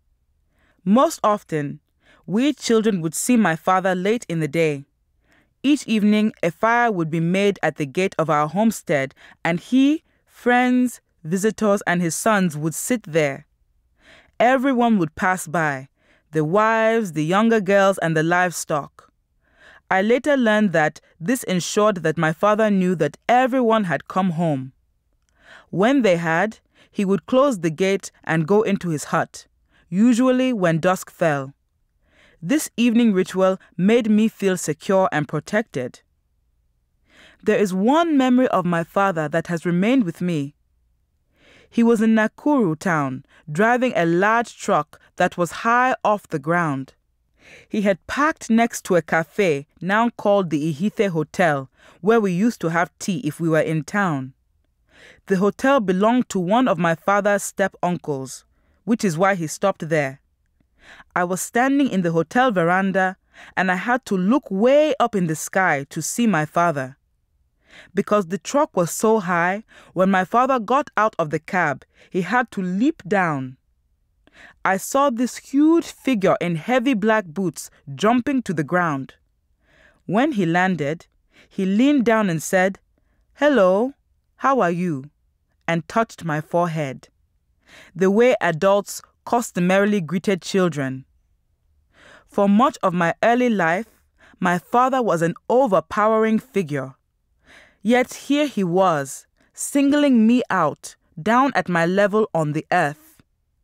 Most often, we children would see my father late in the day. Each evening, a fire would be made at the gate of our homestead, and he, friends, visitors, and his sons would sit there. Everyone would pass by, the wives, the younger girls, and the livestock. I later learned that this ensured that my father knew that everyone had come home. When they had, he would close the gate and go into his hut, usually when dusk fell. This evening ritual made me feel secure and protected. There is one memory of my father that has remained with me. He was in Nakuru town, driving a large truck that was high off the ground. He had parked next to a cafe, now called the Ihithe Hotel, where we used to have tea if we were in town. The hotel belonged to one of my father's step-uncles, which is why he stopped there. I was standing in the hotel veranda, and I had to look way up in the sky to see my father. Because the truck was so high, when my father got out of the cab, he had to leap down. I saw this huge figure in heavy black boots jumping to the ground. When he landed, he leaned down and said, "Hello, how are you?" and touched my forehead, the way adults customarily greeted children. For much of my early life, my father was an overpowering figure. Yet here he was, singling me out, down at my level on the earth.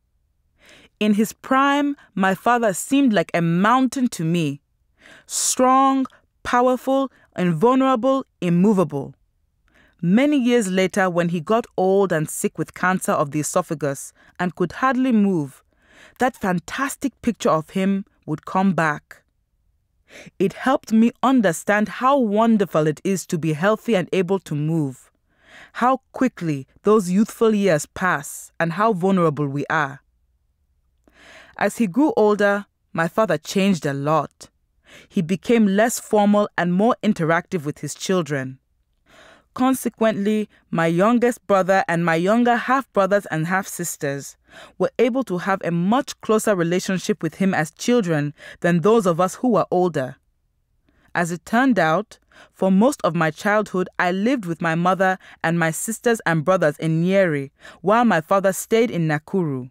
In his prime, my father seemed like a mountain to me, strong, powerful, invulnerable, immovable. Many years later, when he got old and sick with cancer of the esophagus and could hardly move, that fantastic picture of him would come back. It helped me understand how wonderful it is to be healthy and able to move, how quickly those youthful years pass, and how vulnerable we are. As he grew older, my father changed a lot. He became less formal and more interactive with his children. Consequently, my youngest brother and my younger half-brothers and half-sisters were able to have a much closer relationship with him as children than those of us who were older. As it turned out, for most of my childhood, I lived with my mother and my sisters and brothers in Nyeri, while my father stayed in Nakuru.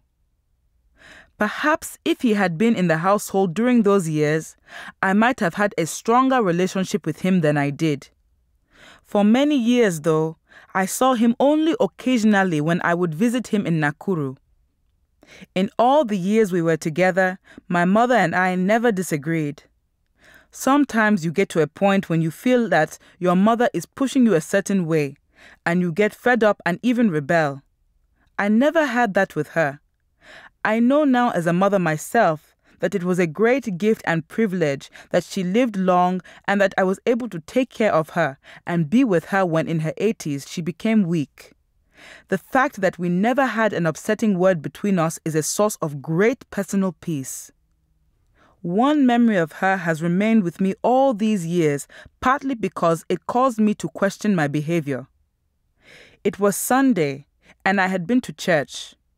Perhaps if he had been in the household during those years, I might have had a stronger relationship with him than I did. For many years, though, I saw him only occasionally when I would visit him in Nakuru. In all the years we were together, my mother and I never disagreed. Sometimes you get to a point when you feel that your mother is pushing you a certain way, and you get fed up and even rebel. I never had that with her. I know now as a mother myself that it was a great gift and privilege that she lived long and that I was able to take care of her and be with her when in her 80s she became weak. The fact that we never had an upsetting word between us is a source of great personal peace. One memory of her has remained with me all these years, partly because it caused me to question my behavior. It was Sunday, and I had been to church.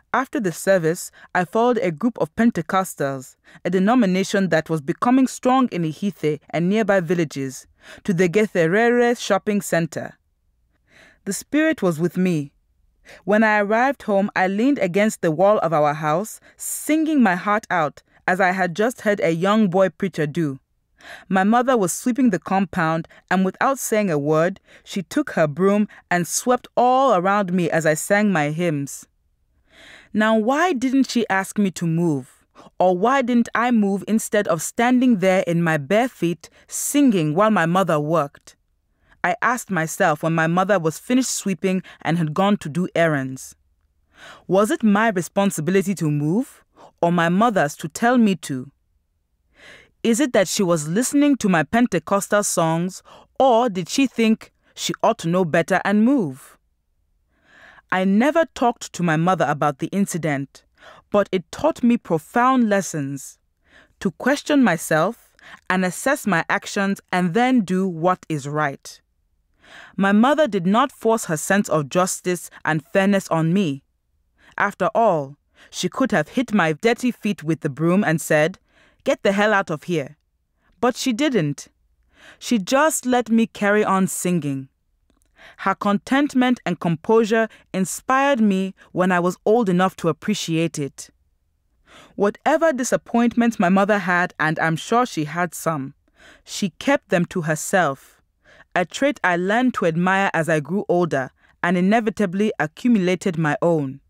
After the service, I followed a group of Pentecostals, a denomination that was becoming strong in Ihithe and nearby villages, to the Getherere shopping center. The Spirit was with me. When I arrived home, I leaned against the wall of our house, singing my heart out, as I had just heard a young boy preacher do. My mother was sweeping the compound, and without saying a word, she took her broom and swept all around me as I sang my hymns. Now, why didn't she ask me to move? Or why didn't I move instead of standing there in my bare feet, singing while my mother worked? I asked myself when my mother was finished sweeping and had gone to do errands. Was it my responsibility to move, or my mother's to tell me to? Is it that she was listening to my Pentecostal songs, or did she think she ought to know better and move? I never talked to my mother about the incident, but it taught me profound lessons: to question myself and assess my actions and then do what is right. My mother did not force her sense of justice and fairness on me. After all, she could have hit my dirty feet with the broom and said, "Get the hell out of here." But she didn't. She just let me carry on singing. Her contentment and composure inspired me when I was old enough to appreciate it. Whatever disappointments my mother had, and I'm sure she had some, she kept them to herself, a trait I learned to admire as I grew older and inevitably accumulated my own.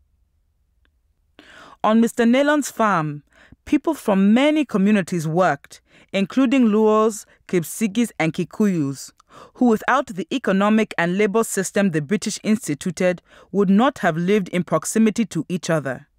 On Mr. Nelon's farm, people from many communities worked, including Luos, Kipsigis, and Kikuyus, who without the economic and labor system the British instituted would not have lived in proximity to each other.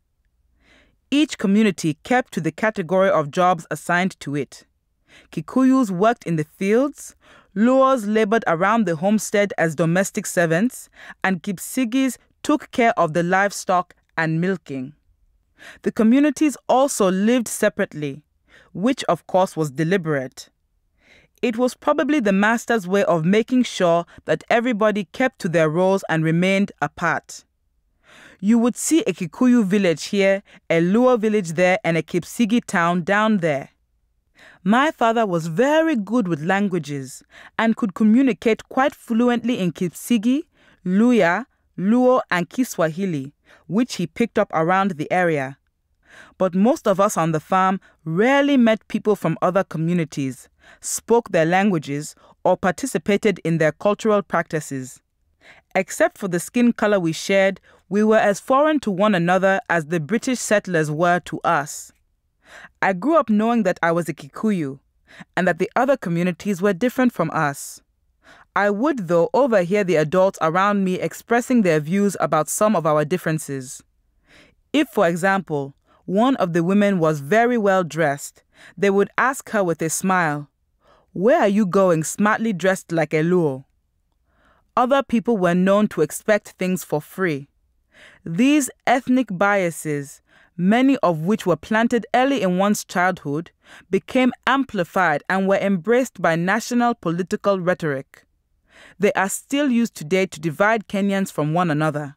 Each community kept to the category of jobs assigned to it. Kikuyus worked in the fields, Luos labored around the homestead as domestic servants, and Kipsigis took care of the livestock and milking. The communities also lived separately, which of course was deliberate. It was probably the master's way of making sure that everybody kept to their roles and remained apart. You would see a Kikuyu village here, a Luo village there, and a Kipsigi town down there. My father was very good with languages and could communicate quite fluently in Kipsigi, Luya, Luo, and Kiswahili, which he picked up around the area. But most of us on the farm rarely met people from other communities, spoke their languages, or participated in their cultural practices. Except for the skin color we shared, we were as foreign to one another as the British settlers were to us. I grew up knowing that I was a Kikuyu, and that the other communities were different from us. I would, though, overhear the adults around me expressing their views about some of our differences. If, for example, one of the women was very well dressed, they would ask her with a smile, "Where are you going smartly dressed like a Luo?" Other people were known to expect things for free. These ethnic biases, many of which were planted early in one's childhood, became amplified and were embraced by national political rhetoric. They are still used today to divide Kenyans from one another.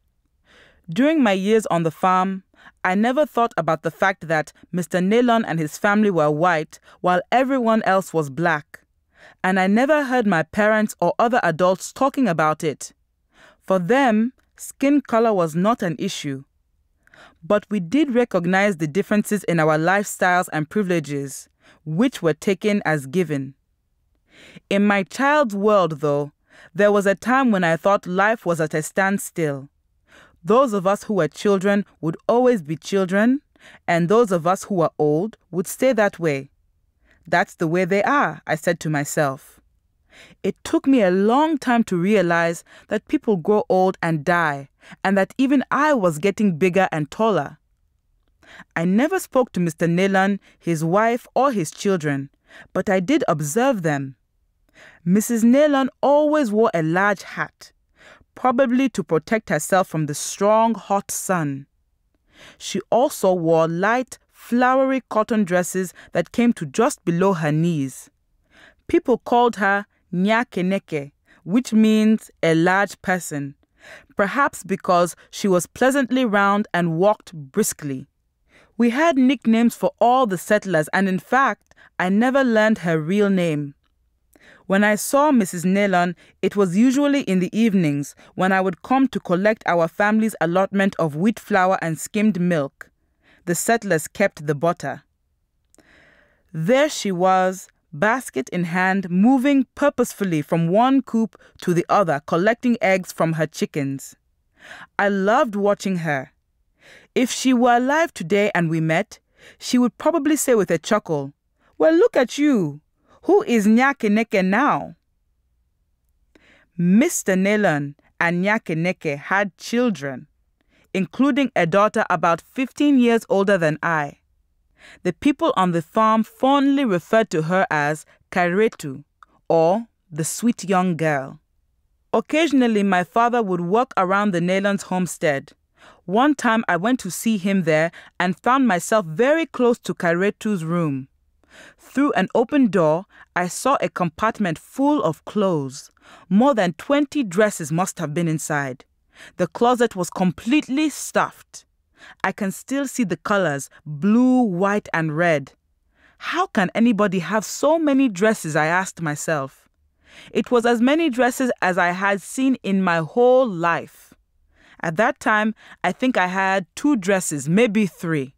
During my years on the farm, I never thought about the fact that Mr. Nelon and his family were white while everyone else was black. And I never heard my parents or other adults talking about it. For them, skin color was not an issue. But we did recognize the differences in our lifestyles and privileges, which were taken as given. In my child's world, though, there was a time when I thought life was at a standstill. Those of us who were children would always be children, and those of us who were old would stay that way. That's the way they are, I said to myself. It took me a long time to realize that people grow old and die, and that even I was getting bigger and taller. I never spoke to Mr. Nelon, his wife, or his children, but I did observe them. Mrs. Nelon always wore a large hat, probably to protect herself from the strong, hot sun. She also wore light, flowery cotton dresses that came to just below her knees. People called her Nyakeneke, which means a large person, perhaps because she was pleasantly round and walked briskly. We had nicknames for all the settlers, and in fact, I never learned her real name. When I saw Mrs. Nylon, it was usually in the evenings when I would come to collect our family's allotment of wheat flour and skimmed milk. The settlers kept the butter. There she was, basket in hand, moving purposefully from one coop to the other, collecting eggs from her chickens. I loved watching her. If she were alive today and we met, she would probably say with a chuckle, "Well, look at you. Who is Nyakeneke now?" Mr. Nylon and Nyakeneke had children, including a daughter about 15 years older than I. The people on the farm fondly referred to her as Karetu, or the sweet young girl. Occasionally, my father would walk around the Nylon's homestead. One time I went to see him there and found myself very close to Karetu's room. Through an open door, I saw a compartment full of clothes. More than 20 dresses must have been inside. The closet was completely stuffed. I can still see the colors, blue, white, and red. How can anybody have so many dresses, I asked myself. It was as many dresses as I had seen in my whole life. At that time, I think I had 2 dresses, maybe 3.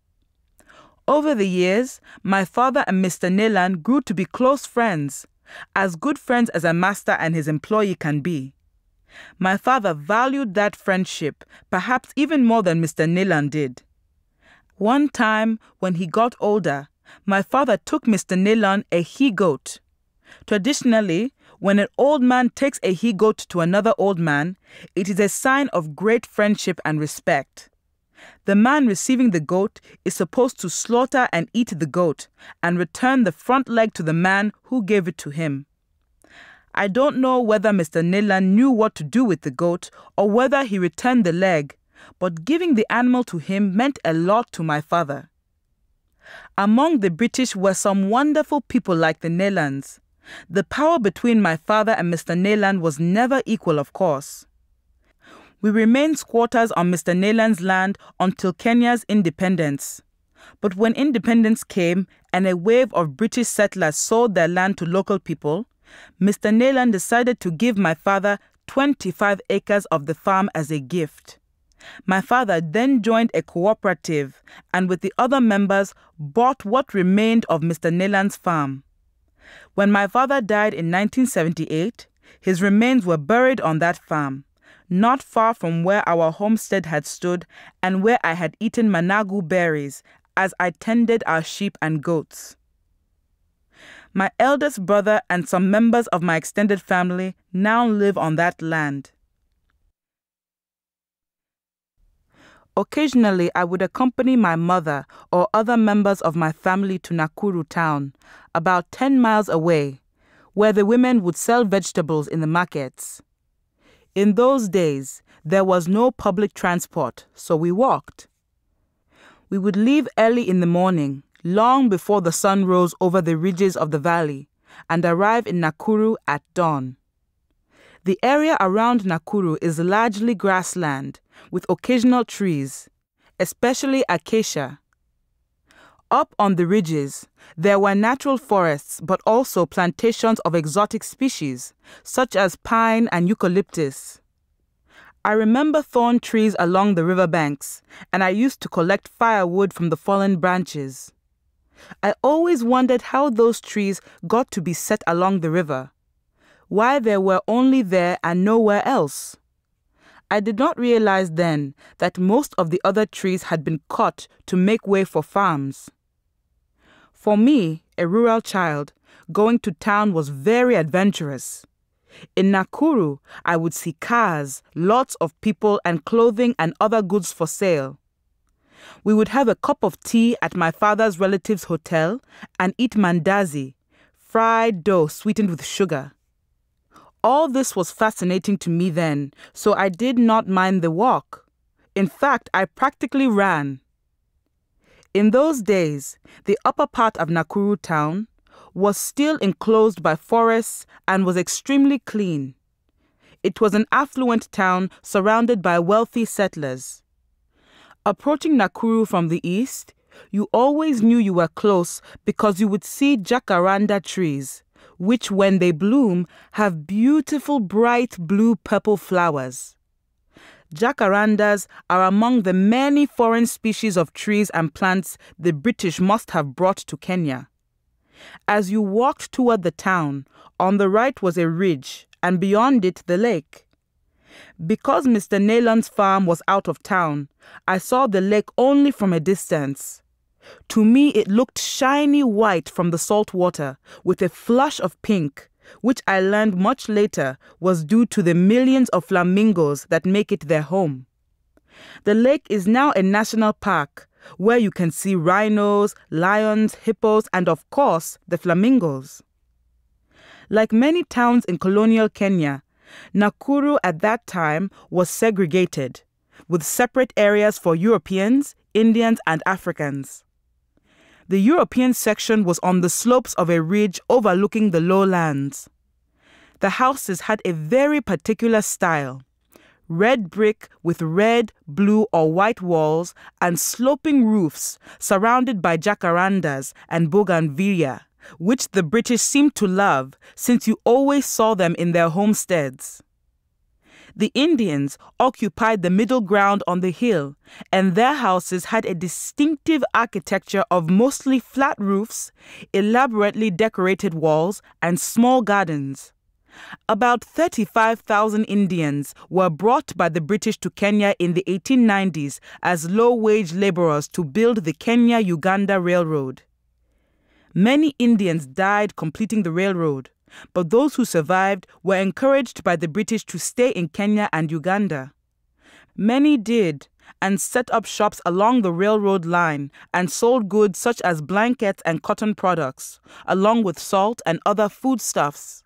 Over the years, my father and Mr. Nylon grew to be close friends, as good friends as a master and his employee can be. My father valued that friendship, perhaps even more than Mr. Nylon did. One time, when he got older, my father took Mr. Nylon a he-goat. Traditionally, when an old man takes a he-goat to another old man, it is a sign of great friendship and respect. The man receiving the goat is supposed to slaughter and eat the goat and return the front leg to the man who gave it to him. I don't know whether Mr. Nylon knew what to do with the goat or whether he returned the leg, but giving the animal to him meant a lot to my father. Among the British were some wonderful people like the Nylons. The power between my father and Mr. Nylon was never equal, of course. We remained squatters on Mr. Nylon's land until Kenya's independence. But when independence came and a wave of British settlers sold their land to local people, Mr. Nylon decided to give my father 25 acres of the farm as a gift. My father then joined a cooperative and with the other members bought what remained of Mr. Nylon's farm. When my father died in 1978, his remains were buried on that farm, not far from where our homestead had stood and where I had eaten managu berries as I tended our sheep and goats. My eldest brother and some members of my extended family now live on that land. Occasionally, I would accompany my mother or other members of my family to Nakuru town, about 10 miles away, where the women would sell vegetables in the markets. In those days, there was no public transport, so we walked. We would leave early in the morning, long before the sun rose over the ridges of the valley, and arrive in Nakuru at dawn. The area around Nakuru is largely grassland, with occasional trees, especially acacia. Up on the ridges, there were natural forests, but also plantations of exotic species, such as pine and eucalyptus. I remember thorn trees along the riverbanks, and I used to collect firewood from the fallen branches. I always wondered how those trees got to be set along the river, why they were only there and nowhere else. I did not realize then that most of the other trees had been cut to make way for farms. For me, a rural child, going to town was very adventurous. In Nakuru, I would see cars, lots of people and clothing and other goods for sale. We would have a cup of tea at my father's relative's hotel and eat mandazi, fried dough sweetened with sugar. All this was fascinating to me then, so I did not mind the walk. In fact, I practically ran. In those days, the upper part of Nakuru town was still enclosed by forests and was extremely clean. It was an affluent town surrounded by wealthy settlers. Approaching Nakuru from the east, you always knew you were close because you would see jacaranda trees, which, when they bloom, have beautiful bright blue-purple flowers. Jacarandas are among the many foreign species of trees and plants the British must have brought to Kenya. As you walked toward the town, on the right was a ridge, and beyond it the lake. Because Mr. Nayland's farm was out of town, I saw the lake only from a distance. To me, it looked shiny white from the salt water, with a flush of pink, which I learned much later was due to the millions of flamingos that make it their home. The lake is now a national park, where you can see rhinos, lions, hippos, and of course, the flamingos. Like many towns in colonial Kenya, Nakuru at that time was segregated, with separate areas for Europeans, Indians, and Africans. The European section was on the slopes of a ridge overlooking the lowlands. The houses had a very particular style: red brick with red, blue, or white walls and sloping roofs surrounded by jacarandas and bougainvillea, which the British seemed to love since you always saw them in their homesteads. The Indians occupied the middle ground on the hill, and their houses had a distinctive architecture of mostly flat roofs, elaborately decorated walls, and small gardens. About 35,000 Indians were brought by the British to Kenya in the 1890s as low-wage laborers to build the Kenya-Uganda Railroad. Many Indians died completing the railroad, but those who survived were encouraged by the British to stay in Kenya and Uganda. Many did, and set up shops along the railroad line and sold goods such as blankets and cotton products, along with salt and other foodstuffs.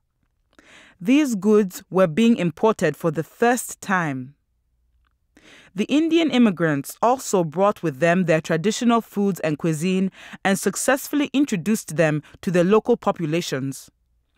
These goods were being imported for the first time. The Indian immigrants also brought with them their traditional foods and cuisine and successfully introduced them to the local populations.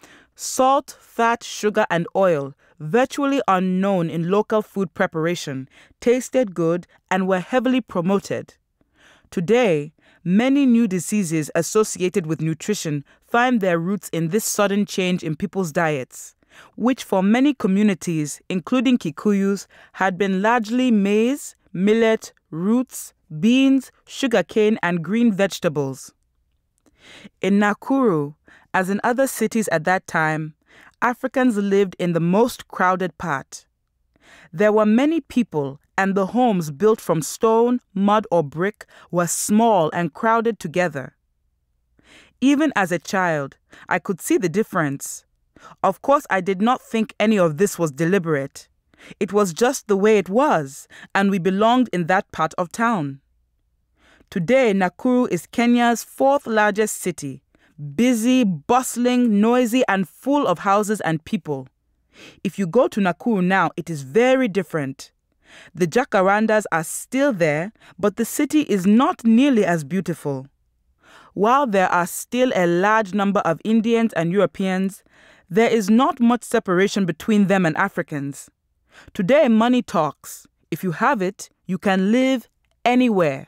Salt, fat, sugar, and oil, virtually unknown in local food preparation, tasted good and were heavily promoted. Today, many new diseases associated with nutrition find their roots in this sudden change in people's diets, which for many communities, including Kikuyus, had been largely maize, millet, roots, beans, sugarcane, and green vegetables. In Nakuru, as in other cities at that time, Africans lived in the most crowded part. There were many people, and the homes built from stone, mud, or brick were small and crowded together. Even as a child, I could see the difference. Of course, I did not think any of this was deliberate. It was just the way it was, and we belonged in that part of town. Today, Nakuru is Kenya's fourth largest city, busy, bustling, noisy, and full of houses and people. If you go to Nakuru now, it is very different. The jacarandas are still there, but the city is not nearly as beautiful. While there are still a large number of Indians and Europeans, there is not much separation between them and Africans. Today, money talks. If you have it, you can live anywhere.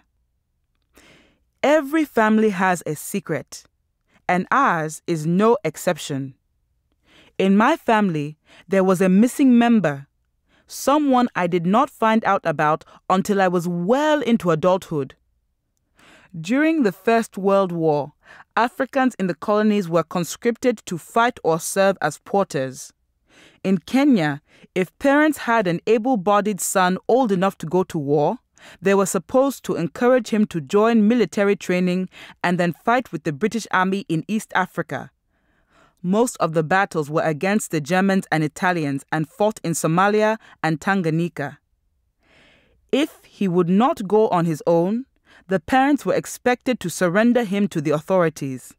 Every family has a secret, and ours is no exception. In my family, there was a missing member, someone I did not find out about until I was well into adulthood. During the First World War, Africans in the colonies were conscripted to fight or serve as porters. In Kenya, if parents had an able-bodied son old enough to go to war, they were supposed to encourage him to join military training and then fight with the British Army in East Africa. Most of the battles were against the Germans and Italians and fought in Somalia and Tanganyika. If he would not go on his own, the parents were expected to surrender him to the authorities.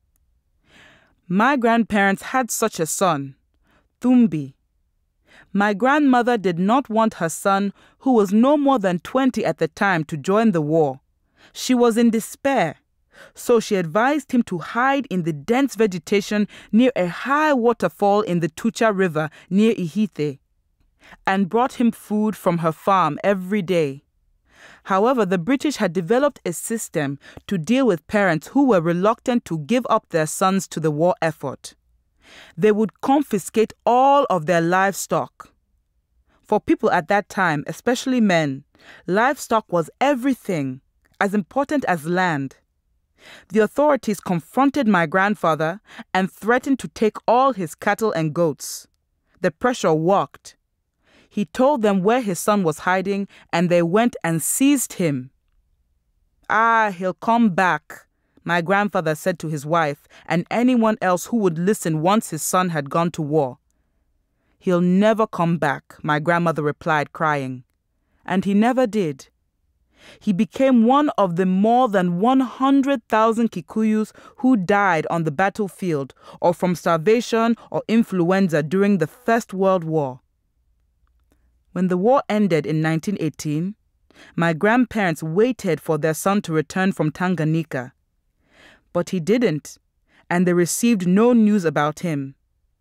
My grandparents had such a son, Thumbi. My grandmother did not want her son, who was no more than 20 at the time, to join the war. She was in despair, so she advised him to hide in the dense vegetation near a high waterfall in the Tucha River near Ihite. and brought him food from her farm every day. However, the British had developed a system to deal with parents who were reluctant to give up their sons to the war effort. They would confiscate all of their livestock. For people at that time, especially men, livestock was everything, as important as land. The authorities confronted my grandfather and threatened to take all his cattle and goats. The pressure worked. He told them where his son was hiding, and they went and seized him. "Ah, he'll come back," my grandfather said to his wife and anyone else who would listen once his son had gone to war. "He'll never come back," my grandmother replied, crying. And he never did. He became one of the more than 100,000 Kikuyus who died on the battlefield or from starvation or influenza during the First World War. When the war ended in 1918, my grandparents waited for their son to return from Tanganyika. But he didn't, and they received no news about him.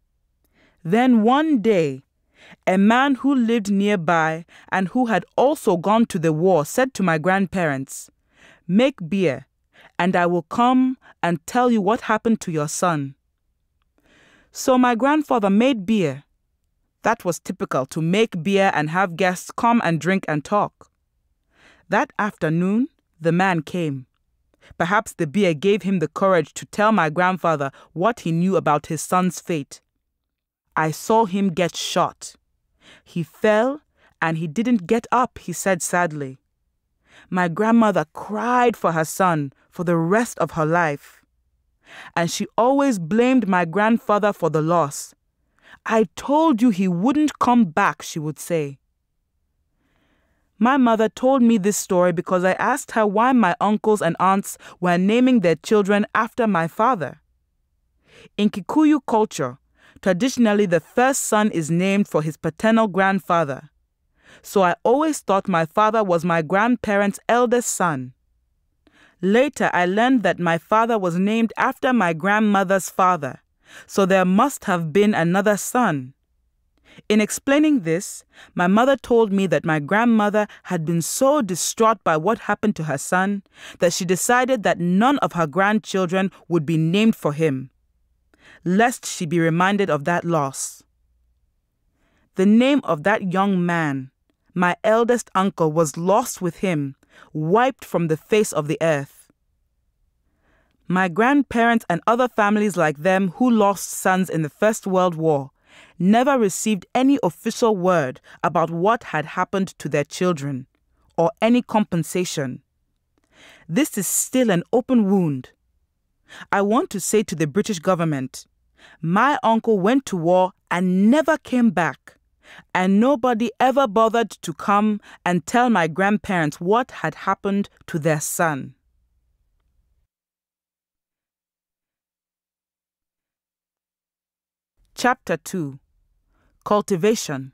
Then one day, a man who lived nearby and who had also gone to the war said to my grandparents, "Make beer, and I will come and tell you what happened to your son." So my grandfather made beer. That was typical, to make beer and have guests come and drink and talk. That afternoon, the man came. Perhaps the beer gave him the courage to tell my grandfather what he knew about his son's fate. "I saw him get shot. He fell and he didn't get up," he said sadly. My grandmother cried for her son for the rest of her life. And she always blamed my grandfather for the loss. "I told you he wouldn't come back," she would say. My mother told me this story because I asked her why my uncles and aunts were naming their children after my father. In Kikuyu culture, traditionally the first son is named for his paternal grandfather. So I always thought my father was my grandparents' eldest son. Later, I learned that my father was named after my grandmother's father, so there must have been another son. In explaining this, my mother told me that my grandmother had been so distraught by what happened to her son that she decided that none of her grandchildren would be named for him, lest she be reminded of that loss. The name of that young man, my eldest uncle, was lost with him, wiped from the face of the earth. My grandparents and other families like them who lost sons in the First World War never received any official word about what had happened to their children, or any compensation. This is still an open wound. I want to say to the British government, my uncle went to war and never came back, and nobody ever bothered to come and tell my grandparents what had happened to their son. Chapter 2. Cultivation.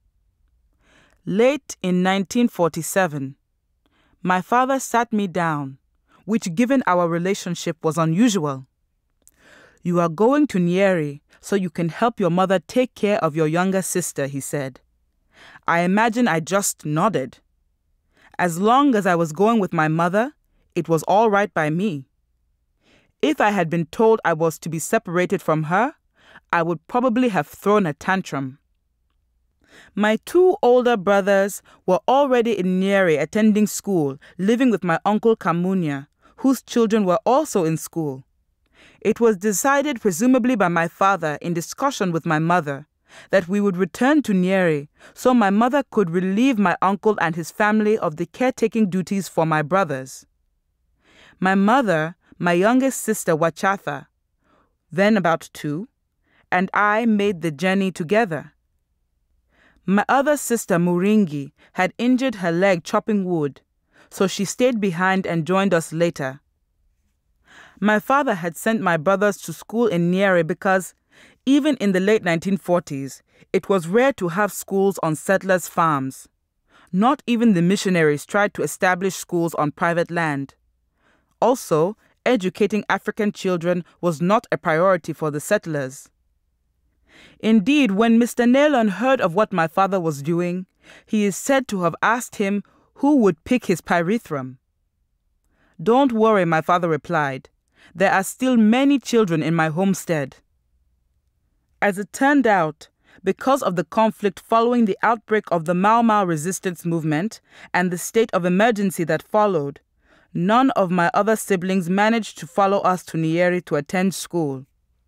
Late in 1947, my father sat me down, which given our relationship was unusual. "You are going to Nyeri so you can help your mother take care of your younger sister," he said. I imagine I just nodded. As long as I was going with my mother, it was all right by me. If I had been told I was to be separated from her, I would probably have thrown a tantrum. My two older brothers were already in Nyeri attending school, living with my uncle Kamunya, whose children were also in school. It was decided, presumably by my father in discussion with my mother, that we would return to Nyeri so my mother could relieve my uncle and his family of the caretaking duties for my brothers. My mother, my youngest sister Wachatha, then about 2, and I made the journey together. My other sister Muringi had injured her leg chopping wood, so she stayed behind and joined us later. My father had sent my brothers to school in Nyeri because, even in the late 1940s, it was rare to have schools on settlers' farms. Not even the missionaries tried to establish schools on private land. Also, educating African children was not a priority for the settlers. Indeed, when Mr. Nalon heard of what my father was doing, he is said to have asked him who would pick his pyrethrum. "Don't worry," my father replied. "There are still many children in my homestead." As it turned out, because of the conflict following the outbreak of the Mau Mau resistance movement and the state of emergency that followed, none of my other siblings managed to follow us to Nyeri to attend school.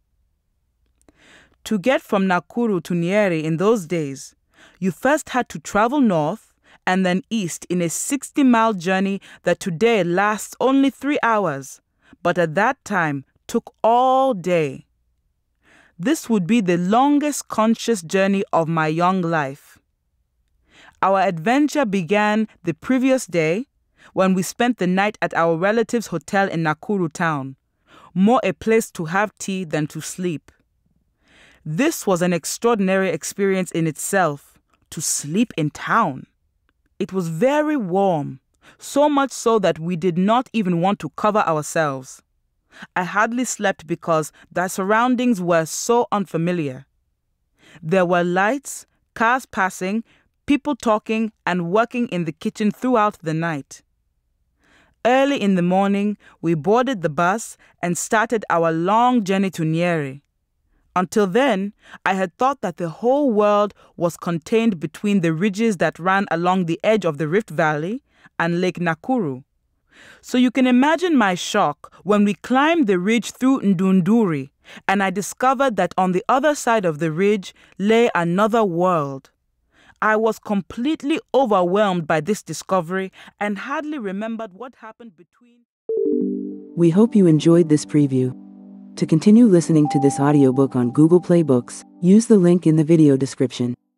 To get from Nakuru to Nyeri in those days, you first had to travel north and then east in a 60-mile journey that today lasts only 3 hours, but at that time took all day. This would be the longest conscious journey of my young life. Our adventure began the previous day when we spent the night at our relative's hotel in Nakuru town, more a place to have tea than to sleep. This was an extraordinary experience in itself, to sleep in town. It was very warm, so much so that we did not even want to cover ourselves. I hardly slept because the surroundings were so unfamiliar. There were lights, cars passing, people talking and working in the kitchen throughout the night. Early in the morning, we boarded the bus and started our long journey to Nyeri. Until then, I had thought that the whole world was contained between the ridges that ran along the edge of the Rift Valley and Lake Nakuru. So you can imagine my shock when we climbed the ridge through Ndunduri and I discovered that on the other side of the ridge lay another world. I was completely overwhelmed by this discovery and hardly remembered what happened between. We hope you enjoyed this preview. To continue listening to this audiobook on Google Play Books, use the link in the video description.